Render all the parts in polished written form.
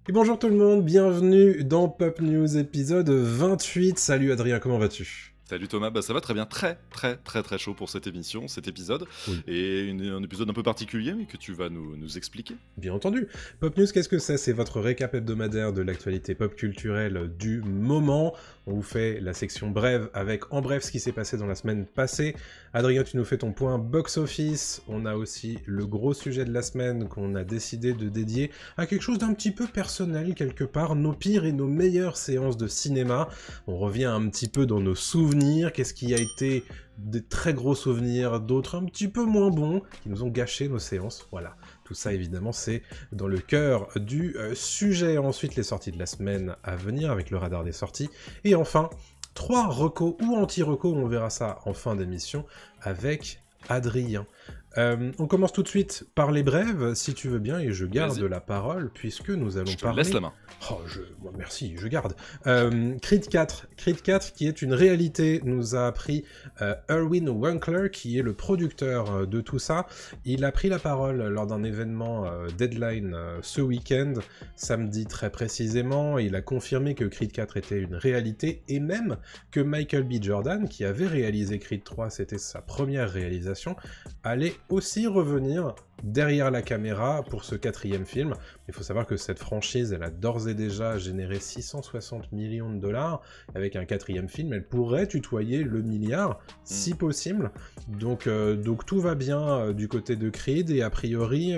Et bonjour tout le monde, bienvenue dans Pop News épisode 28. Salut Adrien, comment vas-tu? Salut Thomas, ça va très bien, très chaud pour cette émission, cet épisode, Oui. et un épisode un peu particulier, mais que tu vas nous expliquer. Bien entendu. Pop News, qu'est-ce que c'est? C'est votre récap hebdomadaire de l'actualité pop culturelle du moment. On vous fait la section brève avec en bref ce qui s'est passé dans la semaine passée. Adrien, tu nous fais ton point box-office. On a aussi le gros sujet de la semaine qu'on a décidé de dédier à quelque chose d'un petit peu personnel quelque part, nos pires et nos meilleures séances de cinéma. On revient un petit peu dans nos souvenirs, qu'est-ce qui a été des très gros souvenirs, d'autres un petit peu moins bons, qui nous ont gâché nos séances, voilà. Tout ça, évidemment, c'est dans le cœur du sujet. Ensuite, les sorties de la semaine à venir, avec le radar des sorties. Et enfin, 3 recos ou anti-recos, on verra ça en fin d'émission, avec Adrien. On commence tout de suite par les brèves, si tu veux bien, et je garde la parole, puisque nous allons parler... Je te laisse la main. Oh, merci, je garde. Creed 4 qui est une réalité, nous a appris Erwin Winkler, qui est le producteur de tout ça. Il a pris la parole lors d'un événement Deadline ce week-end, samedi très précisément. Il a confirmé que Creed 4 était une réalité, et même que Michael B. Jordan, qui avait réalisé Creed 3, c'était sa première réalisation, allait aussi revenir derrière la caméra pour ce 4e film. Il faut savoir que cette franchise, elle a d'ores et déjà généré 660 millions de dollars. Avec un 4e film, elle pourrait tutoyer le milliard, si possible. Donc tout va bien du côté de Creed, et a priori,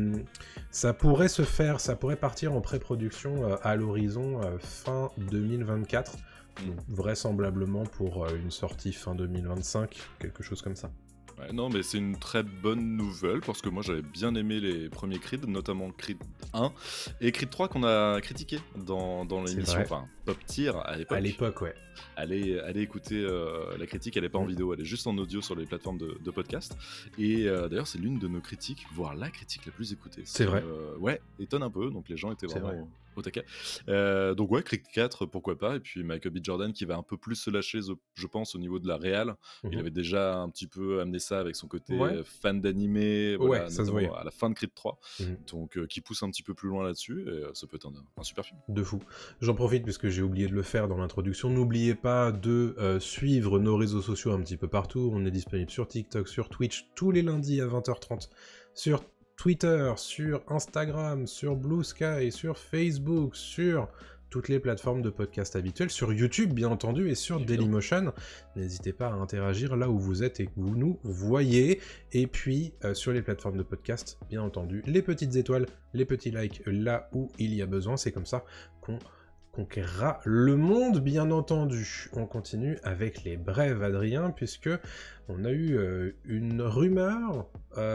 ça pourrait se faire, ça pourrait partir en pré-production à l'horizon fin 2024. Donc, vraisemblablement pour une sortie fin 2025, quelque chose comme ça. Ouais, non, mais c'est une très bonne nouvelle, parce que moi j'avais bien aimé les premiers Creed, notamment Creed 1 et Creed 3 qu'on a critiqué dans l'émission, enfin Pop Tier à l'époque. À l'époque, ouais. Allez écouter la critique, elle n'est pas en vidéo, elle est juste en audio sur les plateformes de podcast. Et d'ailleurs, c'est l'une de nos critiques, voire la critique la plus écoutée. C'est vrai. Ouais, étonne un peu, donc les gens étaient vraiment au taquet. Donc ouais, Creed 4, pourquoi pas. Et puis Michael B. Jordan qui va un peu plus se lâcher, je pense, au niveau de la réal. Il avait déjà un petit peu amené ça avec son côté fan d'animé, voilà, ça se notamment voyait. à la fin de Creed 3. Donc qui pousse un petit peu plus loin là-dessus, et ça peut être un super film. De fou. J'en profite puisque j'ai oublié de le faire dans l'introduction. N'oubliez pas de suivre nos réseaux sociaux un petit peu partout. On est disponible sur TikTok, sur Twitch, tous les lundis à 20h30, sur Twitter, sur Instagram, sur Blue Sky, sur Facebook, sur toutes les plateformes de podcast habituelles, sur YouTube bien entendu, et sur Dailymotion. N'hésitez pas à interagir là où vous êtes et que vous nous voyez. Et puis sur les plateformes de podcast, bien entendu, les petites étoiles, les petits likes là où il y a besoin. C'est comme ça qu'on conquérera le monde, bien entendu. On continue avec les brèves, Adrien, puisque on a eu une rumeur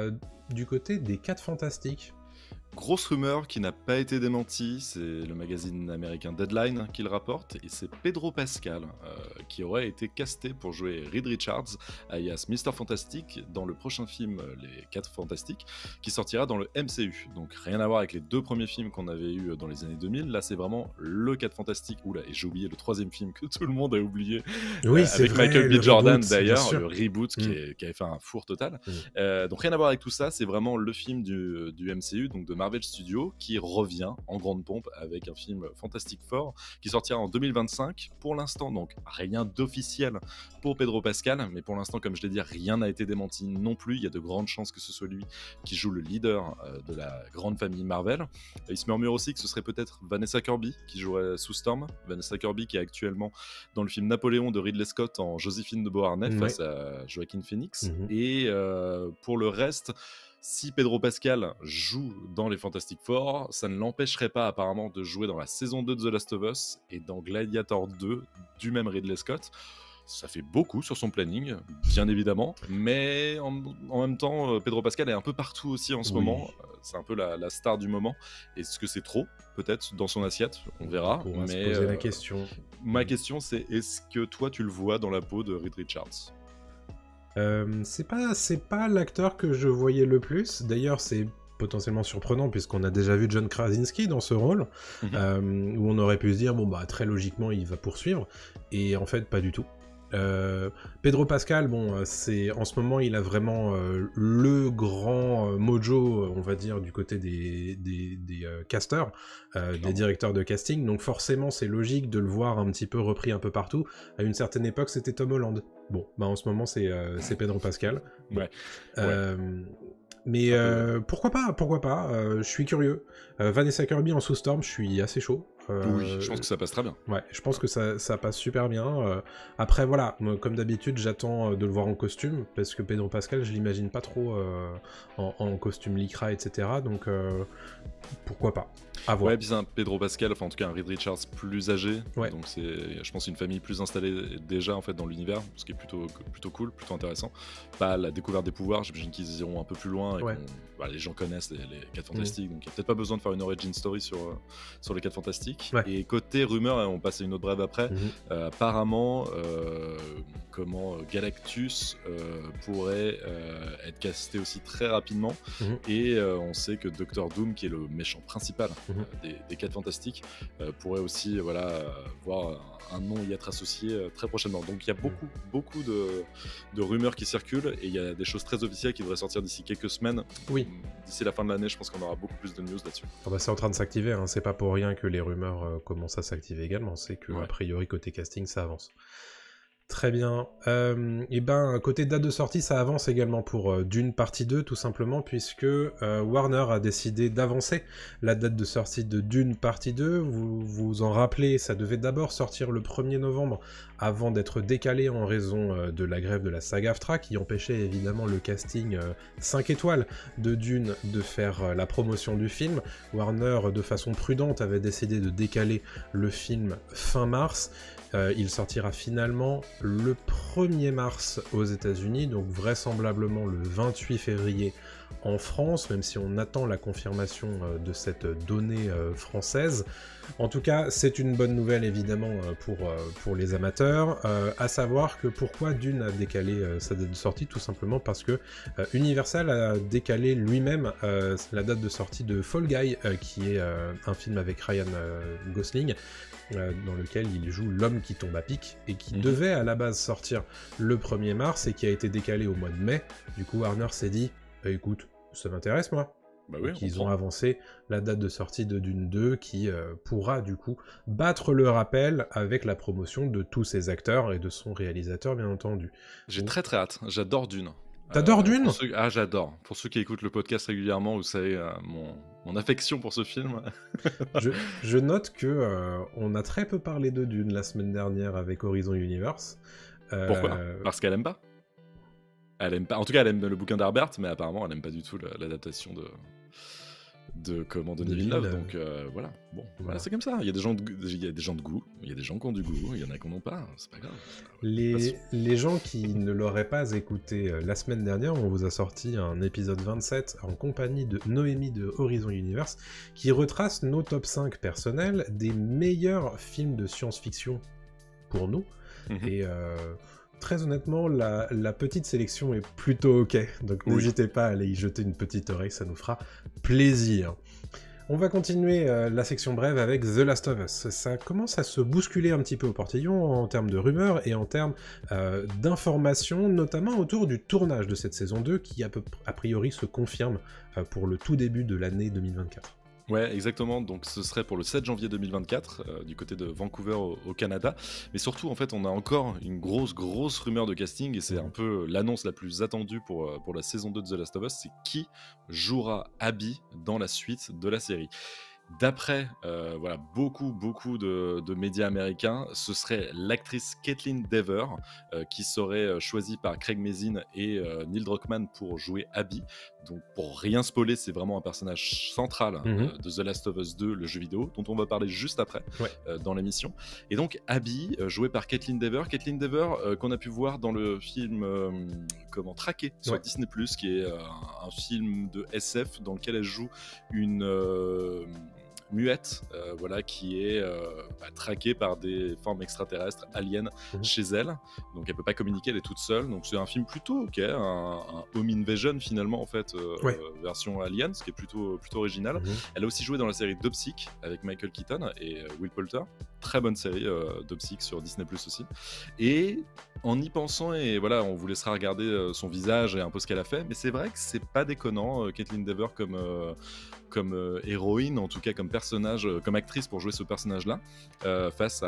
du côté des 4 Fantastiques. Grosse rumeur qui n'a pas été démentie, c'est le magazine américain Deadline qui le rapporte, et c'est Pedro Pascal qui aurait été casté pour jouer Reed Richards, alias Mr. Fantastic, dans le prochain film Les 4 Fantastiques, qui sortira dans le MCU. Donc rien à voir avec les 2 premiers films qu'on avait eu dans les années 2000, là c'est vraiment le 4 Fantastiques. Oula, et j'ai oublié le 3e film que tout le monde a oublié, oui, c'est avec vrai, Michael B. Jordan d'ailleurs, le reboot qui avait fait un four total. Donc rien à voir avec tout ça, c'est vraiment le film du MCU, donc de Marvel Studios, qui revient en grande pompe avec un film Fantastic Four qui sortira en 2025. Pour l'instant, donc rien d'officiel pour Pedro Pascal, mais pour l'instant, comme je l'ai dit, rien n'a été démenti non plus. Il y a de grandes chances que ce soit lui qui joue le leader de la grande famille Marvel. Il se murmure aussi que ce serait peut-être Vanessa Kirby qui jouerait Sue Storm. Vanessa Kirby qui est actuellement dans le film Napoléon de Ridley Scott en Joséphine de Beauharnais face à Joaquin Phoenix. Et pour le reste, si Pedro Pascal joue dans les Fantastic Four, ça ne l'empêcherait pas apparemment de jouer dans la saison 2 de The Last of Us et dans Gladiator 2 du même Ridley Scott. Ça fait beaucoup sur son planning, bien évidemment, mais en même temps, Pedro Pascal est un peu partout aussi en ce moment. C'est un peu la star du moment. Est-ce que c'est trop, peut-être, dans son assiette? On verra. On va se poser la question. Ma question, c'est est-ce que toi, tu le vois dans la peau de Reed Richards? C'est pas l'acteur que je voyais le plus. D'ailleurs, c'est potentiellement surprenant puisqu'on a déjà vu John Krasinski dans ce rôle, où on aurait pu se dire bon bah très logiquement il va poursuivre, et en fait pas du tout. Pedro Pascal, bon, c'est en ce moment il a vraiment le grand mojo, on va dire, du côté des casteurs, des directeurs de casting, donc forcément c'est logique de le voir un petit peu repris un peu partout. À une certaine époque c'était Tom Holland. Bon, bah en ce moment c'est Pedro Pascal. Ouais. Mais pourquoi pas, je suis curieux. Vanessa Kirby en Sue Storm, je suis assez chaud. Oui, je pense que ça passe très bien. Ouais, je pense que ça passe super bien. Après, voilà, moi, comme d'habitude, j'attends de le voir en costume, parce que Pedro Pascal, je l'imagine pas trop en costume lycra, etc. Donc, pourquoi pas. À voir. Ouais, puis c'est un Pedro Pascal, enfin en tout cas un Reed Richards plus âgé, ouais. Donc c'est, je pense, une famille plus installée déjà en fait dans l'univers, ce qui est plutôt cool, plutôt intéressant. Pas la découverte des pouvoirs, j'imagine qu'ils iront un peu plus loin et les gens connaissent les 4 Fantastiques, donc il n'y a peut-être pas besoin de faire une origin story sur les 4 Fantastiques. Ouais. Et côté rumeur, on passe à une autre brève après, apparemment Galactus pourrait être casté aussi très rapidement, et on sait que Doctor Doom, qui est le méchant principal des 4 Fantastiques, pourrait aussi voir un nom y être associé très prochainement. Donc il y a beaucoup de rumeurs qui circulent, et il y a des choses très officielles qui devraient sortir d'ici quelques semaines. Oui. D'ici la fin de l'année, je pense qu'on aura beaucoup plus de news là-dessus. C'est en train de s'activer, hein. C'est pas pour rien que les rumeurs commencent à s'activer également, c'est que a priori côté casting ça avance. Très bien. Et côté date de sortie, ça avance également pour Dune partie 2, tout simplement, puisque Warner a décidé d'avancer la date de sortie de Dune partie 2. Vous vous en rappelez, ça devait d'abord sortir le 1er novembre, avant d'être décalé en raison de la grève de la SAG-AFTRA, qui empêchait évidemment le casting 5 étoiles de Dune de faire la promotion du film. Warner, de façon prudente, avait décidé de décaler le film fin mars. Il sortira finalement le 1er mars aux États-Unis, donc vraisemblablement le 28 février en France, même si on attend la confirmation de cette donnée française. En tout cas, c'est une bonne nouvelle évidemment pour les amateurs, à savoir que pourquoi Dune a décalé sa date de sortie, tout simplement parce que Universal a décalé lui-même la date de sortie de Fall Guy, qui est un film avec Ryan Gosling, dans lequel il joue l'homme qui tombe à pic, et qui devait à la base sortir le 1er mars et qui a été décalé au mois de mai. Du coup, Warner s'est dit écoute, ça m'intéresse moi. Bah oui, donc ils ont avancé la date de sortie de Dune 2 qui pourra du coup battre le rappel avec la promotion de tous ses acteurs et de son réalisateur bien entendu. J'ai très très hâte, j'adore Dune. T'adores Dune ? J'adore. Pour ceux qui écoutent le podcast régulièrement, vous savez mon affection pour ce film. je note que on a très peu parlé de Dune la semaine dernière avec Horizon Universe. Pourquoi ? Parce qu'elle aime pas ? Elle aime pas. En tout cas, elle aime le bouquin d'Herbert, mais apparemment, elle aime pas du tout l'adaptation de Denis Villeneuve. Donc voilà. Bon, voilà, c'est comme ça. Il y a des gens de goût. Il y a des gens qui ont du goût. Il y en a qui n'en ont pas. C'est pas grave. Les gens qui ne l'auraient pas écouté la semaine dernière, on vous a sorti un épisode 27 en compagnie de Noémie de Horizon Universe qui retrace nos top 5 personnels des meilleurs films de science-fiction pour nous. Et très honnêtement, la petite sélection est plutôt ok, donc n'hésitez pas à aller y jeter une petite oreille, ça nous fera plaisir. On va continuer la section brève avec The Last of Us. Ça commence à se bousculer un petit peu au portillon en termes de rumeurs et en termes d'informations, notamment autour du tournage de cette saison 2 qui a priori se confirme pour le tout début de l'année 2024. Ouais, exactement. Donc ce serait pour le 7 janvier 2024 du côté de Vancouver au Canada. Mais surtout, en fait, on a encore une grosse rumeur de casting, et c'est un peu l'annonce la plus attendue pour la saison 2 de The Last of Us. C'est qui jouera Abby dans la suite de la série. D'après beaucoup de médias américains, ce serait l'actrice Caitlin Dever qui serait choisie par Craig Mazin et Neil Druckmann pour jouer Abby. Donc pour rien spoiler, c'est vraiment un personnage central de The Last of Us 2, le jeu vidéo, dont on va parler juste après dans l'émission. Et donc Abby, jouée par Caitlin Dever, qu'on a pu voir dans le film Traqué sur Disney+, qui est un film de SF dans lequel elle joue une muette, qui est traquée par des formes extraterrestres aliens chez elle, donc elle peut pas communiquer, elle est toute seule, donc c'est un film plutôt ok, un home invasion finalement en fait, version alien, ce qui est plutôt original. Elle a aussi joué dans la série Dopsic avec Michael Keaton et Will Poulter, très bonne série Dopsic sur Disney+ aussi. Et en y pensant, et voilà, on vous laissera regarder son visage et un peu ce qu'elle a fait, mais c'est vrai que c'est pas déconnant, Kaitlyn Dever comme héroïne, en tout cas comme personnage, comme actrice pour jouer ce personnage-là, face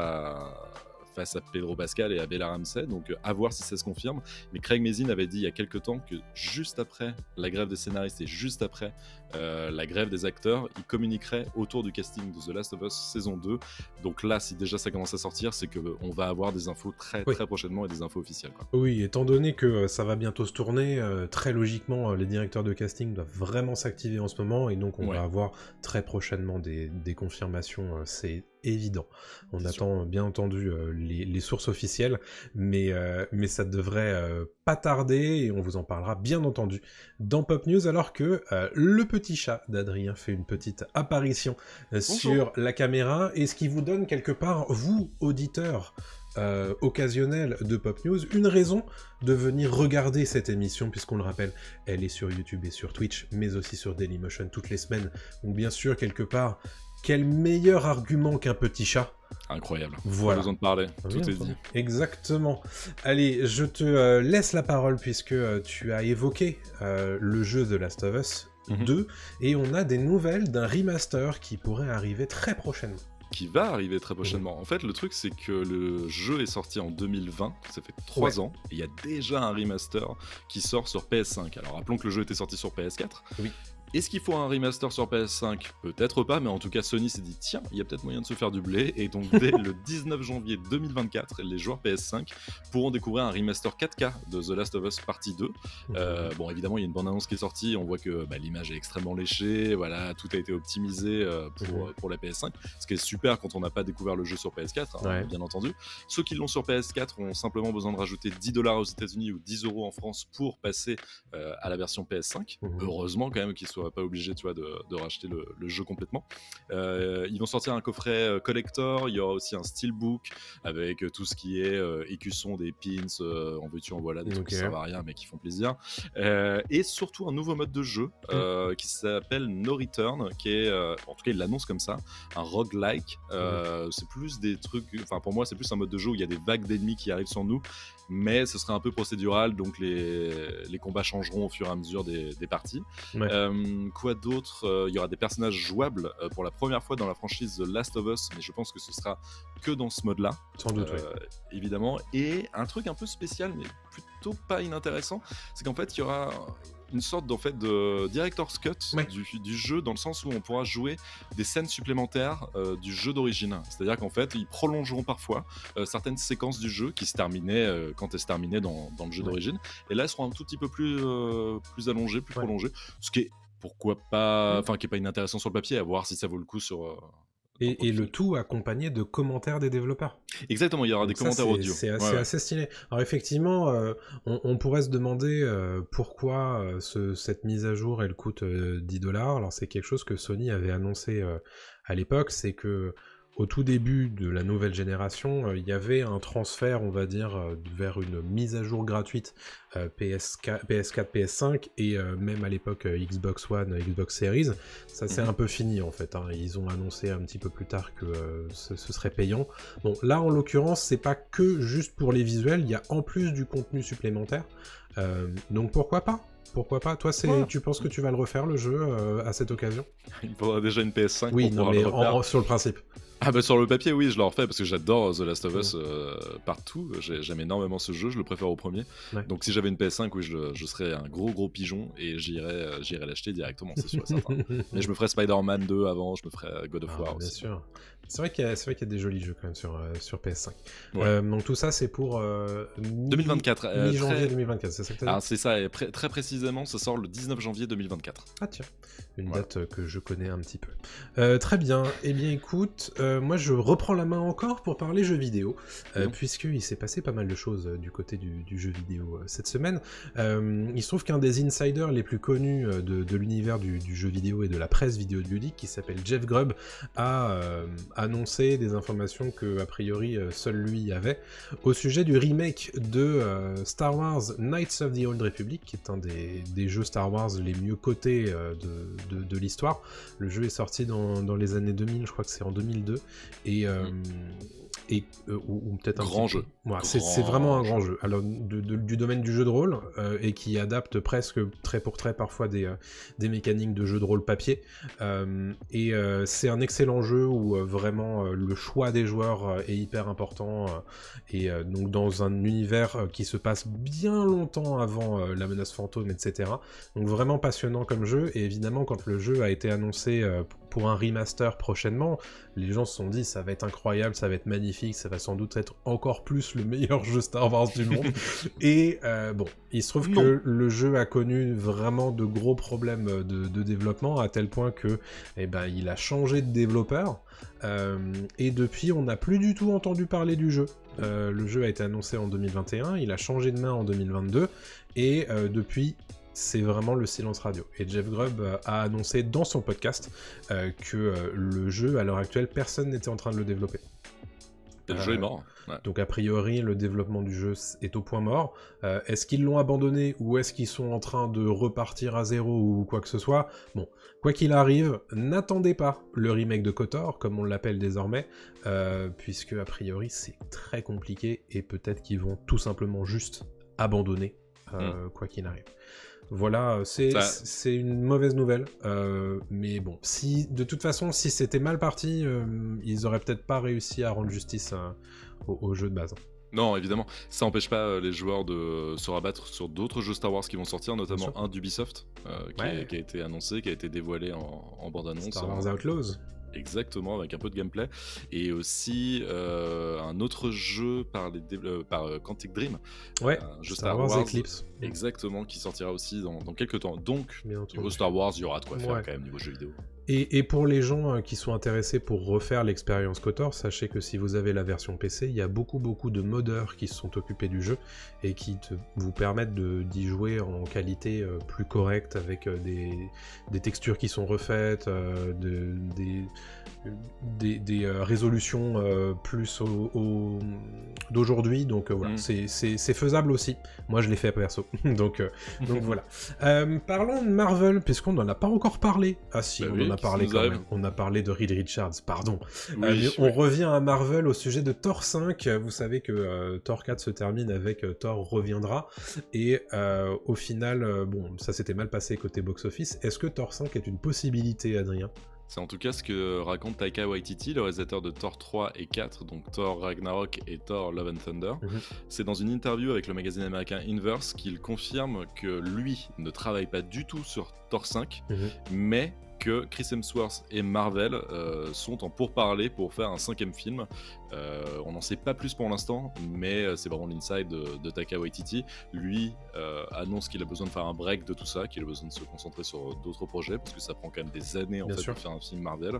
à Pedro Pascal et à Bella Ramsey, donc à voir si ça se confirme. Mais Craig Mazin avait dit il y a quelques temps que juste après la grève des scénaristes et juste après la grève des acteurs, il communiquerait autour du casting de The Last of Us saison 2. Donc là, si déjà ça commence à sortir, c'est qu'on va avoir des infos très prochainement et des infos officielles, quoi. Oui, étant donné que ça va bientôt se tourner, très logiquement, les directeurs de casting doivent vraiment s'activer en ce moment, et donc on va avoir très prochainement des confirmations, c'est évident. On attend bien entendu les sources officielles, mais ça devrait pas tarder, et on vous en parlera bien entendu dans Pop News, alors que le petit chat d'Adrien fait une petite apparition sur la caméra, et ce qui vous donne quelque part, vous, auditeurs occasionnel de Pop News, une raison de venir regarder cette émission, puisqu'on le rappelle, elle est sur YouTube et sur Twitch, mais aussi sur Dailymotion toutes les semaines. Donc bien sûr, quelque part, quel meilleur argument qu'un petit chat? Incroyable. Voilà. Pas besoin de parler, tout est dit. Exactement. Allez, je te laisse la parole, puisque tu as évoqué le jeu The Last of Us 2, et on a des nouvelles d'un remaster qui pourrait arriver très prochainement. Qui va arriver très prochainement. En fait, le truc, c'est que le jeu est sorti en 2020, ça fait 3 ans, et il y a déjà un remaster qui sort sur PS5. Alors, rappelons que le jeu était sorti sur PS4. Oui. Est-ce qu'il faut un remaster sur PS5? Peut-être pas, mais en tout cas Sony s'est dit tiens, il y a peut-être moyen de se faire du blé, et donc dès le 19 janvier 2024, les joueurs PS5 pourront découvrir un remaster 4K de The Last of Us Partie 2. Bon, évidemment, il y a une bande-annonce qui est sortie, on voit que l'image est extrêmement léchée, voilà, tout a été optimisé pour la PS5, ce qui est super quand on n'a pas découvert le jeu sur PS4, hein, bien entendu. Ceux qui l'ont sur PS4 ont simplement besoin de rajouter 10 $ aux États-Unis ou 10 € en France pour passer à la version PS5. Heureusement quand même qu'ils soient pas obligé, tu vois, de racheter le jeu complètement. Ils vont sortir un coffret collector, il y aura aussi un steelbook avec tout ce qui est écusson, des pins, en veux-tu en voilà, des trucs qui servent à rien mais qui font plaisir. Et surtout un nouveau mode de jeu qui s'appelle No Return, qui est, en tout cas il l'annonce comme ça, un roguelike. C'est plus des trucs, enfin pour moi c'est plus un mode de jeu où il y a des vagues d'ennemis qui arrivent sur nous, mais ce sera un peu procédural, donc les combats changeront au fur et à mesure des parties. Quoi d'autre? Il y aura des personnages jouables pour la première fois dans la franchise The Last of Us, mais je pense que ce sera que dans ce mode-là. Sans doute, évidemment. Et un truc un peu spécial, mais plutôt pas inintéressant, c'est qu'en fait, il y aura une sorte de director's cut du jeu, dans le sens où on pourra jouer des scènes supplémentaires du jeu d'origine. C'est-à-dire qu'en fait, ils prolongeront parfois certaines séquences du jeu qui se terminaient quand elles se terminaient dans le jeu d'origine. Et là, elles seront un tout petit peu plus allongées, plus prolongées. Ce qui est, pourquoi pas, enfin, qui est pas inintéressant sur le papier, à voir si ça vaut le coup sur... Et le tout accompagné de commentaires des développeurs. Exactement, il y aura des commentaires audio. C'est assez stylé. Alors effectivement, on pourrait se demander pourquoi cette mise à jour, elle coûte 10 $. Alors c'est quelque chose que Sony avait annoncé à l'époque, c'est que au tout début de la nouvelle génération, il y avait un transfert, on va dire, vers une mise à jour gratuite PS4, PS5 et même à l'époque Xbox One, Xbox Series. Ça c'est un peu fini en fait, hein. Ils ont annoncé un petit peu plus tard que ce serait payant. Bon, là en l'occurrence, c'est pas que juste pour les visuels, il y a en plus du contenu supplémentaire. Donc pourquoi pas? Pourquoi pas? Toi, tu penses que tu vas le refaire, le jeu, à cette occasion? Il me faudra déjà une PS5 pour pouvoir le refaire. Sur le principe. Ah bah sur le papier, oui, je le refais parce que j'adore The Last of Us partout. J'aime énormément ce jeu, je le préfère au premier. Donc si j'avais une PS5, oui, je serais un gros pigeon et j'irais l'acheter directement, c'est sûr et certain. Mais je me ferais Spider-Man 2 avant, je me ferais God of War aussi. Bien sûr. C'est vrai qu'il y a des jolis jeux quand même sur PS5. Donc tout ça, c'est pour 2024. Mi-janvier 2024, c'est ça que tu as dit? Alors c'est ça, et très précisément, ça sort le 19 janvier 2024. Ah tiens, une date que je connais un petit peu. Très bien, eh bien écoute, moi je reprends la main encore pour parler jeux vidéo, puisqu'il s'est passé pas mal de choses du côté du jeu vidéo cette semaine. Il se trouve qu'un des insiders les plus connus de l'univers du jeu vidéo et de la presse vidéoludique, qui s'appelle Jeff Grubb, a annoncé des informations que a priori seul lui avait au sujet du remake de Star Wars Knights of the Old Republic, qui est un des jeux Star Wars les mieux cotés de l'histoire. Le jeu est sorti dans les années 2000, je crois que c'est en 2002, et et ou peut-être un grand jeu. Voilà, c'est vraiment un grand jeu. Alors du domaine du jeu de rôle et qui adapte presque trait pour trait parfois des mécaniques de jeu de rôle papier. C'est un excellent jeu où vraiment le choix des joueurs est hyper important et donc dans un univers qui se passe bien longtemps avant la menace fantôme, etc. Donc vraiment passionnant comme jeu, et évidemment quand le jeu a été annoncé pour un remaster prochainement, les gens se sont dit ça va être incroyable, ça va être magnifique, ça va sans doute être encore plus le meilleur jeu Star Wars du monde. Et bon, il se trouve que le jeu a connu vraiment de gros problèmes de développement, à tel point que il a changé de développeur. Et depuis, on n'a plus du tout entendu parler du jeu. Le jeu a été annoncé en 2021, il a changé de main en 2022, et depuis, c'est vraiment le silence radio. Et Jeff Grubb a annoncé dans son podcast que le jeu, à l'heure actuelle, personne n'était en train de le développer. Le jeu est mort. Ouais. Donc a priori, le développement du jeu est au point mort. Est-ce qu'ils l'ont abandonné, ou est-ce qu'ils sont en train de repartir à zéro ou quoi que ce soit? Bon, quoi qu'il arrive, n'attendez pas le remake de KOTOR, comme on l'appelle désormais, puisque a priori c'est très compliqué, et peut-être qu'ils vont tout simplement juste abandonner, quoi qu'il arrive. Voilà, c'est une mauvaise nouvelle, mais bon, de toute façon, si c'était mal parti, ils auraient peut-être pas réussi à rendre justice au jeu de base. Non, évidemment, ça n'empêche pas les joueurs de se rabattre sur d'autres jeux Star Wars qui vont sortir, notamment un d'Ubisoft, qui a été annoncé, qui a été dévoilé en bande-annonce. Star Wars Outlaws. Exactement, avec un peu de gameplay, et aussi un autre jeu par Quantic Dream, un jeu Star Wars Eclipse, exactement, qui sortira aussi dans quelques temps. Donc niveau Star Wars, il y aura de quoi faire quand même niveau jeux vidéo. Et pour les gens qui sont intéressés pour refaire l'expérience KOTOR, sachez que si vous avez la version PC, il y a beaucoup de modeurs qui se sont occupés du jeu et qui vous permettent d'y jouer en qualité plus correcte, avec des textures qui sont refaites, des résolutions plus d'aujourd'hui, donc voilà, c'est faisable aussi. Moi je l'ai fait perso, donc voilà. Parlons de Marvel, puisqu'on n'en a pas encore parlé. Ah si, on en a parlé quand même. On a parlé de Reed Richards, pardon. On revient à Marvel au sujet de Thor 5. Vous savez que Thor 4 se termine avec Thor reviendra, et au final, bon, ça s'était mal passé côté box-office. Est-ce que Thor 5 est une possibilité, Adrien ? C'est en tout cas ce que raconte Taika Waititi, le réalisateur de Thor 3 et 4, donc Thor Ragnarok et Thor Love and Thunder. C'est dans une interview avec le magazine américain Inverse qu'il confirme que lui ne travaille pas du tout sur Thor 5, mais que Chris Hemsworth et Marvel sont en pourparlers pour faire un 5e film. On n'en sait pas plus pour l'instant, mais c'est vraiment l'inside de Taika Waititi. Lui annonce qu'il a besoin de faire un break de tout ça, qu'il a besoin de se concentrer sur d'autres projets, parce que ça prend quand même des années en fait de faire un film Marvel.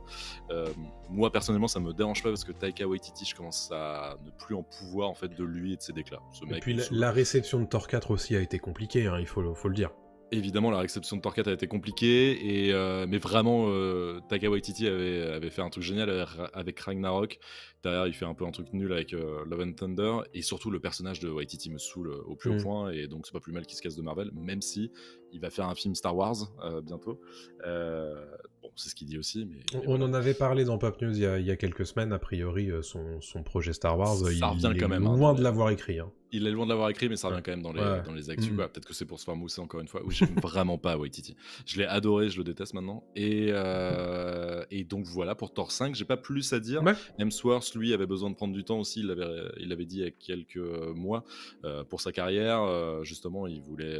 Moi personnellement, ça me dérange pas, parce que Taika Waititi, je commence à ne plus en pouvoir en fait de lui et de ses déclats. Et puis la réception de Thor 4 aussi a été compliquée, hein, il faut le dire. Évidemment, la réception de Thor 4 a été compliquée, mais vraiment, Taika Waititi avait fait un truc génial avec Ragnarok. Derrière, il fait un peu un truc nul avec Love and Thunder, et surtout le personnage de Waititi me saoule au plus haut point, et donc c'est pas plus mal qu'il se casse de Marvel, même si il va faire un film Star Wars bientôt. Bon, c'est ce qu'il dit aussi. Mais on en avait parlé dans Pop News il y a quelques semaines. A priori, son projet Star Wars, il est loin de l'avoir écrit. Hein. Il est loin de l'avoir écrit, mais ça revient quand même dans les actus. Peut-être que c'est pour se faire mousser encore une fois. Oui, j'aime vraiment pas Waititi. Je l'ai adoré, je le déteste maintenant. Et donc voilà, pour Thor 5, j'ai pas plus à dire. Hemsworth, lui, avait besoin de prendre du temps aussi. Il l'avait dit il y a quelques mois pour sa carrière. Justement, il voulait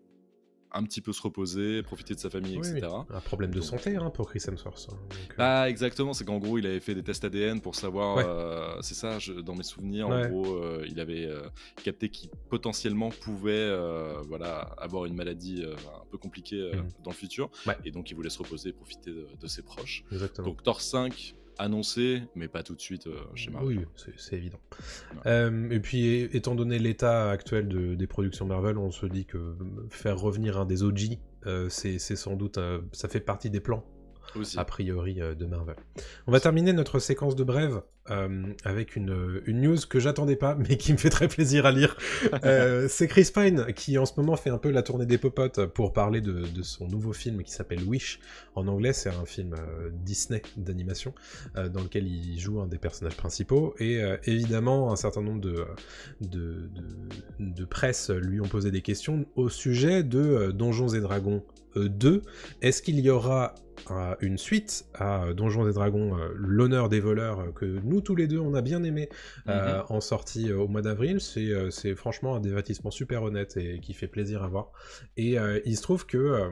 un petit peu se reposer, profiter de sa famille, etc. Un problème de santé pour Chris Hemsworth. Exactement, c'est qu'en gros il avait fait des tests ADN pour savoir, c'est ça, dans mes souvenirs, en gros il avait capté qu'il potentiellement pouvait avoir une maladie un peu compliquée dans le futur, et donc il voulait se reposer et profiter de ses proches. Exactement. Donc Thor 5 annoncé, mais pas tout de suite chez Marvel. Oui, c'est évident. Et puis, étant donné l'état actuel des productions Marvel, on se dit que faire revenir un des OG, c'est sans doute, ça fait partie des plans a priori, de Marvel. On va terminer notre séquence de brève avec une news que j'attendais pas, mais qui me fait très plaisir à lire. C'est Chris Pine qui en ce moment fait un peu la tournée des popotes pour parler de son nouveau film qui s'appelle Wish. En anglais, c'est un film Disney d'animation dans lequel il joue un des personnages principaux. Et évidemment, un certain nombre de presse lui ont posé des questions au sujet de Donjons et Dragons 2. Est-ce qu'il y aura une suite à Donjons et Dragons, l'honneur des voleurs, que nous tous les deux on a bien aimé en sortie au mois d'avril. C'est franchement un divertissement super honnête et qui fait plaisir à voir. Et il se trouve que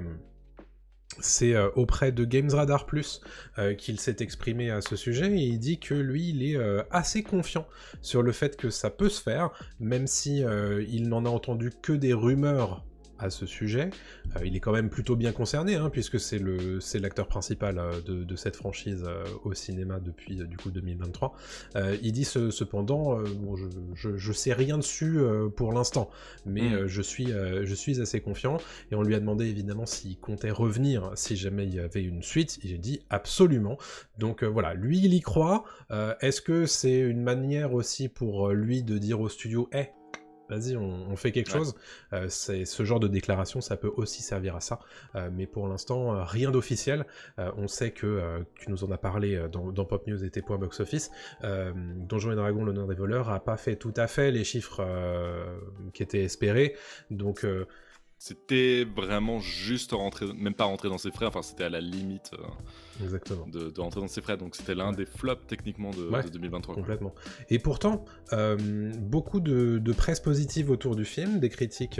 c'est auprès de Games Radar Plus qu'il s'est exprimé à ce sujet, et il dit que lui il est assez confiant sur le fait que ça peut se faire, même si il n'en a entendu que des rumeurs à ce sujet. Il est quand même plutôt bien concerné, hein, puisque c'est l'acteur principal de cette franchise au cinéma depuis du coup 2023. Il dit cependant, bon, je sais rien dessus pour l'instant, mais je suis assez confiant, et on lui a demandé évidemment s'il comptait revenir si jamais il y avait une suite. Il a dit absolument. Donc voilà, lui il y croit. Est-ce que c'est une manière aussi pour lui de dire au studio vas-y, on fait quelque chose. C'est ce genre de déclaration, ça peut aussi servir à ça. Mais pour l'instant, rien d'officiel. On sait que tu nous en as parlé dans Pop News et T.Box Office. Donjons et Dragons, l'honneur des voleurs, a pas fait tout à fait les chiffres qui étaient espérés. Donc c'était vraiment juste rentrer, même pas rentrer dans ses frais. Enfin, c'était à la limite. Exactement. De rentrer dans ses frais, donc c'était l'un des flops techniquement de 2023. Complètement. Et pourtant, beaucoup de presse positive autour du film, des critiques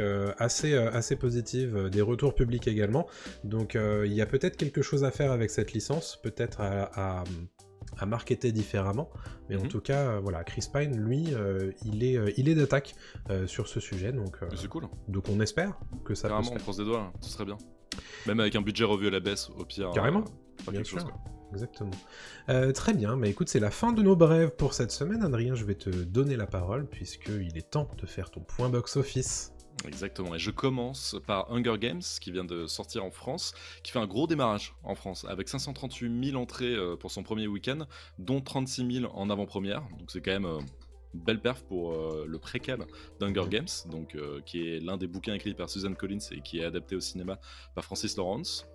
assez positives, des retours publics également, donc il y a peut-être quelque chose à faire avec cette licence, peut-être à marketer différemment, mais en tout cas, voilà, Chris Pine, lui, il est d'attaque sur ce sujet, donc c'est cool. Donc on espère que ça carrément, peut se faire. On croise des doigts, là. Ce serait bien. Même avec un budget revu à la baisse, au pire. Carrément. Bien sûr. Chose, exactement. Très bien, mais écoute, c'est la fin de nos brèves pour cette semaine. Adrien, je vais te donner la parole, puisqu'il est temps de faire ton point box-office. Exactement, et je commence par Hunger Games, qui vient de sortir en France, qui fait un gros démarrage en France, avec 538 000 entrées pour son premier week-end, dont 36 000 en avant-première, donc c'est quand même belle perf pour le préquel d'Hunger Games, donc, qui est l'un des bouquins écrits par Susan Collins et qui est adapté au cinéma par Francis Lawrence.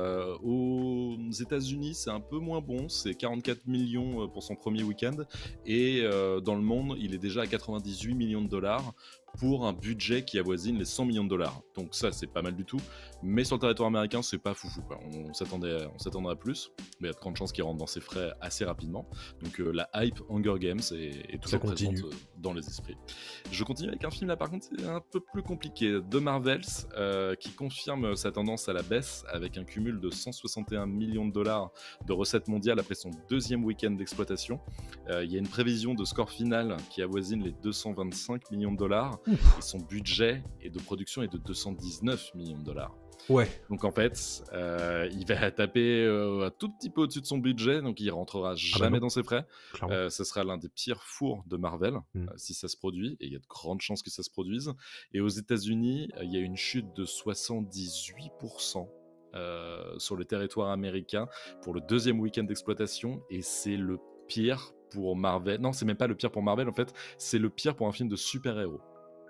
Aux États-Unis, c'est un peu moins bon, c'est 44 millions pour son premier week-end, et dans le monde, il est déjà à 98 millions de dollars pour un budget qui avoisine les 100 millions de dollars. Donc ça, c'est pas mal du tout. Mais sur le territoire américain, c'est pas foufou, quoi. On s'attendait à plus, mais il y a de grandes chances qu'il rentre dans ses frais assez rapidement. Donc la hype Hunger Games est toujours présente dans les esprits. Je continue avec un film là, par contre, c'est un peu plus compliqué. The Marvels, qui confirme sa tendance à la baisse avec un cumul de 161 millions de dollars de recettes mondiales après son deuxième week-end d'exploitation. Il y a une prévision de score final qui avoisine les 225 millions de dollars. Et son budget de production est de 219 millions de dollars. Ouais. Donc en fait, il va taper un tout petit peu au-dessus de son budget, donc il rentrera jamais dans ses frais. Ce sera l'un des pires fours de Marvel si ça se produit, et il y a de grandes chances que ça se produise. Et aux États-Unis, il y a une chute de 78%. Sur le territoire américain pour le deuxième week-end d'exploitation, et c'est le pire pour Marvel. Non, c'est même pas le pire pour Marvel, en fait, c'est le pire pour un film de super-héros.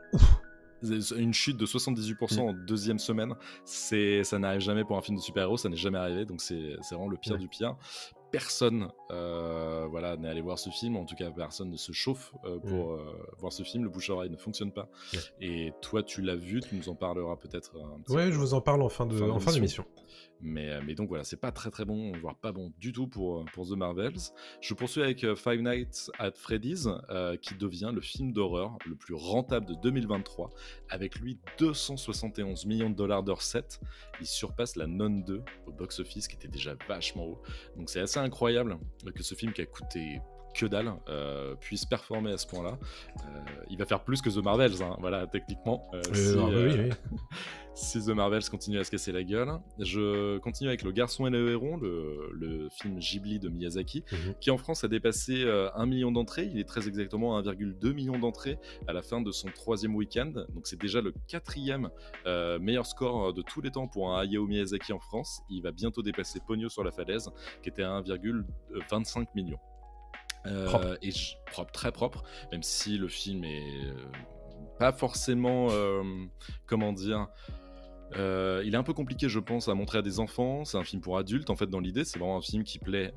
Une chute de 78% en deuxième semaine, ça n'arrive jamais pour un film de super-héros, ça n'est jamais arrivé, donc c'est vraiment le pire du pire. Personne n'est allé voir ce film, en tout cas personne ne se chauffe pour voir ce film, le bouche-oreille ne fonctionne pas. Et toi tu l'as vu, tu nous en parleras peut-être un petit peu. Je vous en parle en fin d'émission. Mais donc voilà, c'est pas très très bon, voire pas bon du tout pour The Marvels. Je poursuis avec Five Nights at Freddy's, qui devient le film d'horreur le plus rentable de 2023, avec lui 271 millions de dollars de recettes. Il surpasse la Non 2 au box-office, qui était déjà vachement haut. Donc c'est assez incroyable que ce film qui a coûté que dalle puisse performer à ce point-là. Il va faire plus que The Marvels, hein, voilà, techniquement. Oui. Si The Marvels continue à se casser la gueule. Je continue avec Le Garçon et le Héron, le film Ghibli de Miyazaki, qui en France a dépassé 1 million d'entrées. Il est très exactement à 1,2 million d'entrées à la fin de son 3e week-end. Donc c'est déjà le 4e meilleur score de tous les temps pour un Hayao Miyazaki en France. Il va bientôt dépasser Pogno sur la falaise, qui était à 1,25 million. Propre. Propre, très propre, même si le film est pas forcément, comment dire, il est un peu compliqué, je pense, à montrer à des enfants. C'est un film pour adultes, en fait, dans l'idée. C'est vraiment un film qui plaît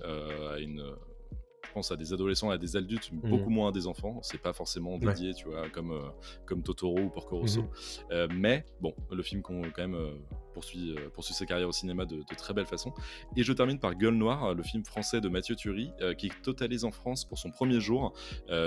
je pense à des adolescents et à des adultes, beaucoup moins à des enfants. C'est pas forcément dédié, tu vois, comme Totoro ou Porco Rosso. Mais bon, le film quand même poursuit sa carrière au cinéma de très belle façon. Et je termine par Gueule Noire, le film français de Mathieu Turi, qui totalise en France pour son premier jour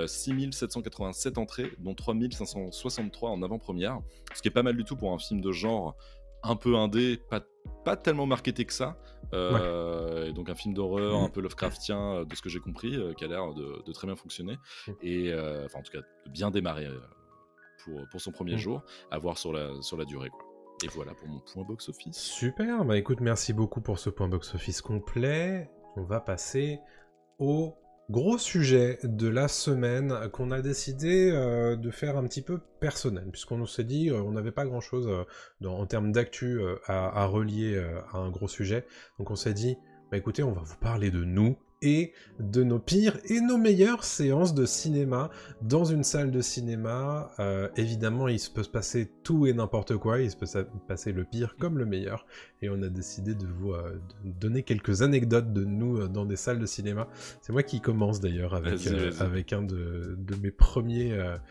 6787 entrées, dont 3563 en avant-première, ce qui est pas mal du tout pour un film de genre un peu indé, pas tellement marketé que ça. Et donc un film d'horreur un peu Lovecraftien, de ce que j'ai compris, qui a l'air de très bien fonctionner. Et en tout cas de bien démarrer pour son premier jour, à voir sur la durée, quoi. Et voilà pour mon point box-office. Super, bah écoute, merci beaucoup pour ce point box-office complet. On va passer au gros sujet de la semaine qu'on a décidé de faire un petit peu personnel, puisqu'on s'est dit on n'avait pas grand-chose en termes d'actu à relier à un gros sujet. Donc on s'est dit, bah écoutez, on va vous parler de nous et de nos pires et nos meilleures séances de cinéma dans une salle de cinéma. Évidemment, il se peut se passer tout et n'importe quoi, il se peut passer le pire comme le meilleur, et on a décidé de vous donner quelques anecdotes de nous dans des salles de cinéma. C'est moi qui commence d'ailleurs avec un de mes premiers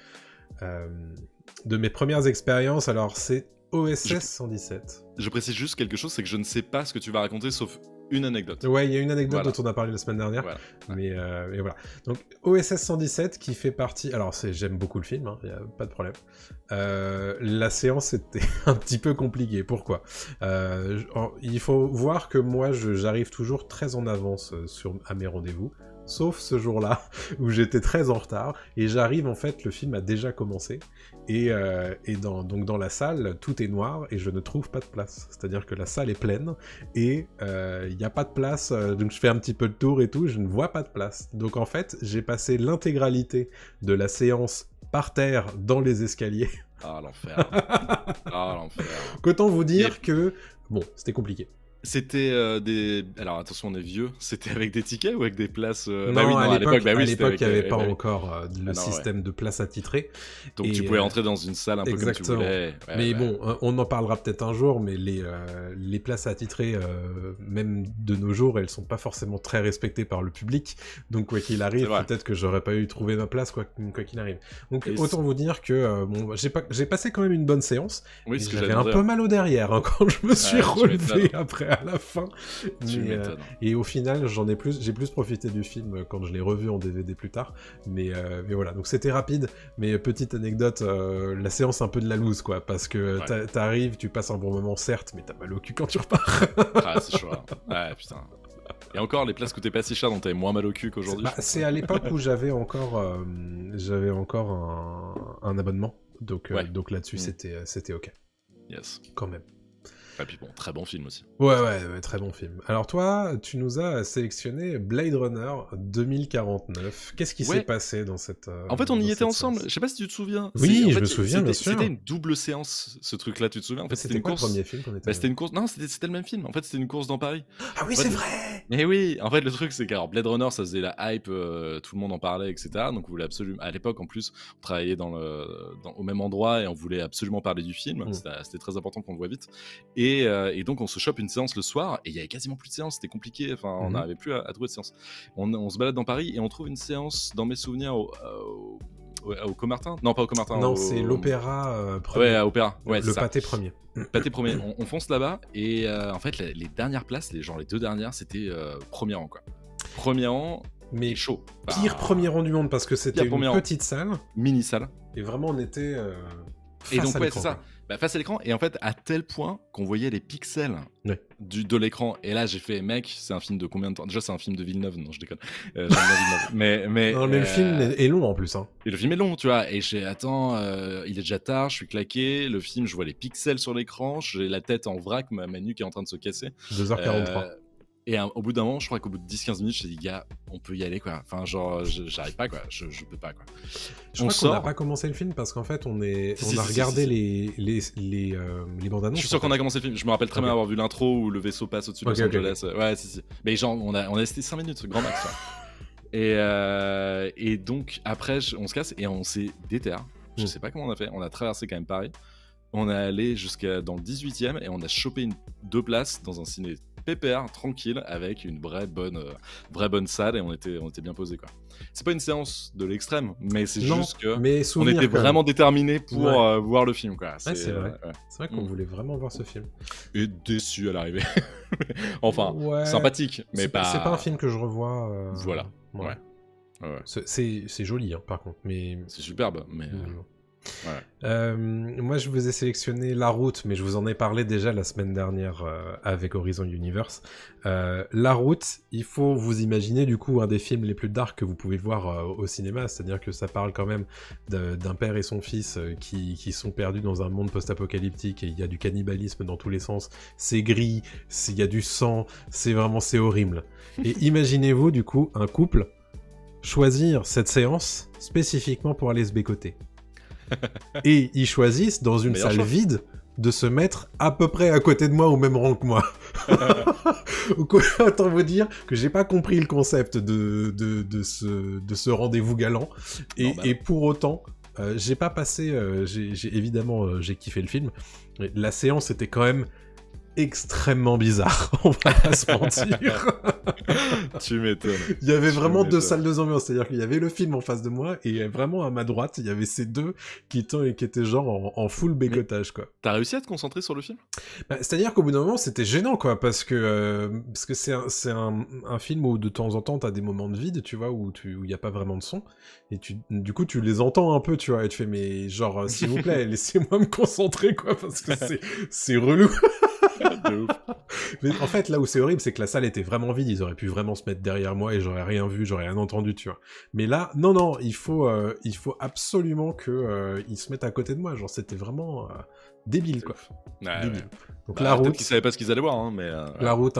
de mes premières expériences. Alors c'est OSS 117. Je précise juste quelque chose, c'est que je ne sais pas ce que tu vas raconter sauf une anecdote. Ouais, il y a une anecdote dont on a parlé la semaine dernière, mais voilà. Donc OSS 117 qui fait partie... Alors j'aime beaucoup le film, il n'y a pas de problème. La séance était un petit peu compliquée. Pourquoi ? Il faut voir que moi j'arrive toujours très en avance à mes rendez-vous. Sauf ce jour-là, où j'étais très en retard, et j'arrive, en fait, le film a déjà commencé, et donc dans la salle, tout est noir, et je ne trouve pas de place. C'est-à-dire que la salle est pleine, et il n'y a pas de place, donc je fais un petit peu le tour et tout, je ne vois pas de place. Donc en fait, j'ai passé l'intégralité de la séance par terre, dans les escaliers. Ah, l'enfer. Ah, l'enfer. Qu'autant vous dire que, bon, c'était compliqué. C'était Alors attention, on est vieux. C'était avec des tickets ou avec des places Non, à l'époque, il n'y avait pas encore le système de places attitrées. Donc tu pouvais rentrer dans une salle un peu comme tu voulais. Mais bon, on en parlera peut-être un jour, mais les places attitrées, même de nos jours, elles sont pas forcément très respectées par le public. Donc quoi qu'il arrive, peut-être que j'aurais pas eu trouvé ma place, quoi qu'il arrive. Donc autant vous dire que j'ai passé quand même une bonne séance. Oui, j'avais un peu mal au derrière quand je me suis relevé après à la fin. Et au final, j'ai plus profité du film quand je l'ai revu en DVD plus tard. Mais voilà, donc c'était rapide. Mais petite anecdote, la séance un peu de la loose, quoi, parce que t'arrives, tu passes un bon moment, certes, mais t'as mal au cul quand tu repars. Ah, c'est chaud. Ouais, putain. Et encore, les places coûtaient pas si cher, donc t'avais moins mal au cul qu'aujourd'hui. C'est à l'époque où j'avais encore un abonnement. Donc là-dessus, c'était ok. Yes. Quand même. Et puis bon, très bon film aussi. Ouais, très bon film. Alors toi, tu nous as sélectionné Blade Runner 2049. Qu'est-ce qui s'est passé dans cette En fait, on y était ensemble. Je sais pas si tu te souviens. Oui, je me souviens, bien sûr. C'était une double séance, ce truc-là, tu te souviens? En fait, c'était une course. Le premier film qu'on était c'était une course. Non, c'était le même film. En fait, c'était une course dans Paris. Ah oui, c'est vrai. Mais oui, en fait, le truc, c'est que Blade Runner, ça faisait la hype, tout le monde en parlait, etc. Donc, on voulait absolument. À l'époque, en plus, on travaillait au même endroit et on voulait absolument parler du film. C'était très important qu'on le voit vite. Et donc on se chope une séance le soir et il y avait quasiment plus de séance, c'était compliqué, enfin on n'arrivait plus à trouver de séance. On se balade dans Paris et on trouve une séance dans mes souvenirs au Comartin. Non, pas au Comartin. Non, c'est l'Opéra premier. Ouais, à Opéra. Ouais, le Pâté premier. Pâté premier. On fonce là-bas et en fait les dernières places, les deux dernières, c'était premier rang, quoi. Premier rang. Mais chaud. Pire premier rang du monde parce que c'était une petite salle. Mini salle. Et vraiment on était... Et donc, ouais, c'est ça. Bah, face à l'écran, et en fait, à tel point qu'on voyait les pixels de l'écran. Et là, j'ai fait, mec, c'est un film de combien de temps? Déjà, c'est un film de Villeneuve, non, je déconne. J'aime bien Villeneuve. Mais le film est long en plus. Hein. Et le film est long, tu vois. Et attends, il est déjà tard, je suis claqué. Le film, je vois les pixels sur l'écran, j'ai la tête en vrac, ma nuque est en train de se casser. 2h43. Et au bout d'un moment, je crois qu'au bout de 10-15 minutes, je me suis dit, gars, on peut y aller, quoi. Enfin, genre, j'arrive pas, quoi. Je peux pas, quoi. Je crois qu'on n'a pas commencé le film parce qu'en fait, on a regardé les bandes annonces. Je suis sûr qu'on a commencé le film. Je me rappelle très bien avoir vu l'intro où le vaisseau passe au-dessus de Los Angeles. Ouais, si. Mais genre, on a resté 5 minutes, grand max. Et donc, après, on se casse et on s'est déterre. Je sais pas comment on a fait. On a traversé quand même Paris. On est allé dans le 18e et on a chopé 2 places dans un ciné pépère, tranquille, avec une vraie bonne salle, et on était bien posé, quoi. C'est pas une séance de l'extrême, mais c'est juste que on était vraiment déterminés pour voir le film, quoi. C'est vrai. C'est vrai qu'on voulait vraiment voir ce film. Et déçu à l'arrivée. Enfin, sympathique, mais c'est pas un film que je revois. Voilà. Ouais. C'est joli, hein, par contre, mais c'est superbe, mais. Moi je vous ai sélectionné La Route, mais je vous en ai parlé déjà la semaine dernière avec Horizon Universe. La Route, il faut vous imaginer du coup un des films les plus dark que vous pouvez voir au cinéma, c'est-à-dire que ça parle quand même d'un père et son fils qui sont perdus dans un monde post-apocalyptique, et il y a du cannibalisme dans tous les sens, c'est gris, il y a du sang, c'est horrible. Et imaginez-vous du coup un couple choisir cette séance spécifiquement pour aller se bécoter. Et ils choisissent, dans une salle vide, de se mettre à peu près à côté de moi, au même rang que moi. Autant vous dire que j'ai pas compris le concept de ce rendez-vous galant. Et pour autant, j'ai pas passé... évidemment, j'ai kiffé le film. La séance était quand même extrêmement bizarre, on va pas se mentir. Tu m'étonnes. Il y avait vraiment 2 salles de ambiance, c'est-à-dire qu'il y avait le film en face de moi, et vraiment à ma droite, il y avait ces 2 qui étaient genre en full bécotage, quoi. T'as réussi à te concentrer sur le film ? C'est-à-dire qu'au bout d'un moment, c'était gênant, quoi, parce que c'est un film où de temps en temps, t'as des moments de vide, tu vois, où il y a pas vraiment de son, et du coup, tu les entends un peu, tu vois, et tu fais, mais genre, s'il vous plaît, laissez-moi me concentrer, quoi, parce que c'est relou. De ouf. Mais en fait, là où c'est horrible, c'est que la salle était vraiment vide, ils auraient pu vraiment se mettre derrière moi et j'aurais rien vu, j'aurais rien entendu, tu vois. Mais là, non, il faut absolument que ils se mettent à côté de moi, genre c'était vraiment débile, quoi. Débile. Donc La Route, ils savaient pas ce qu'ils allaient voir, hein, mais La Route,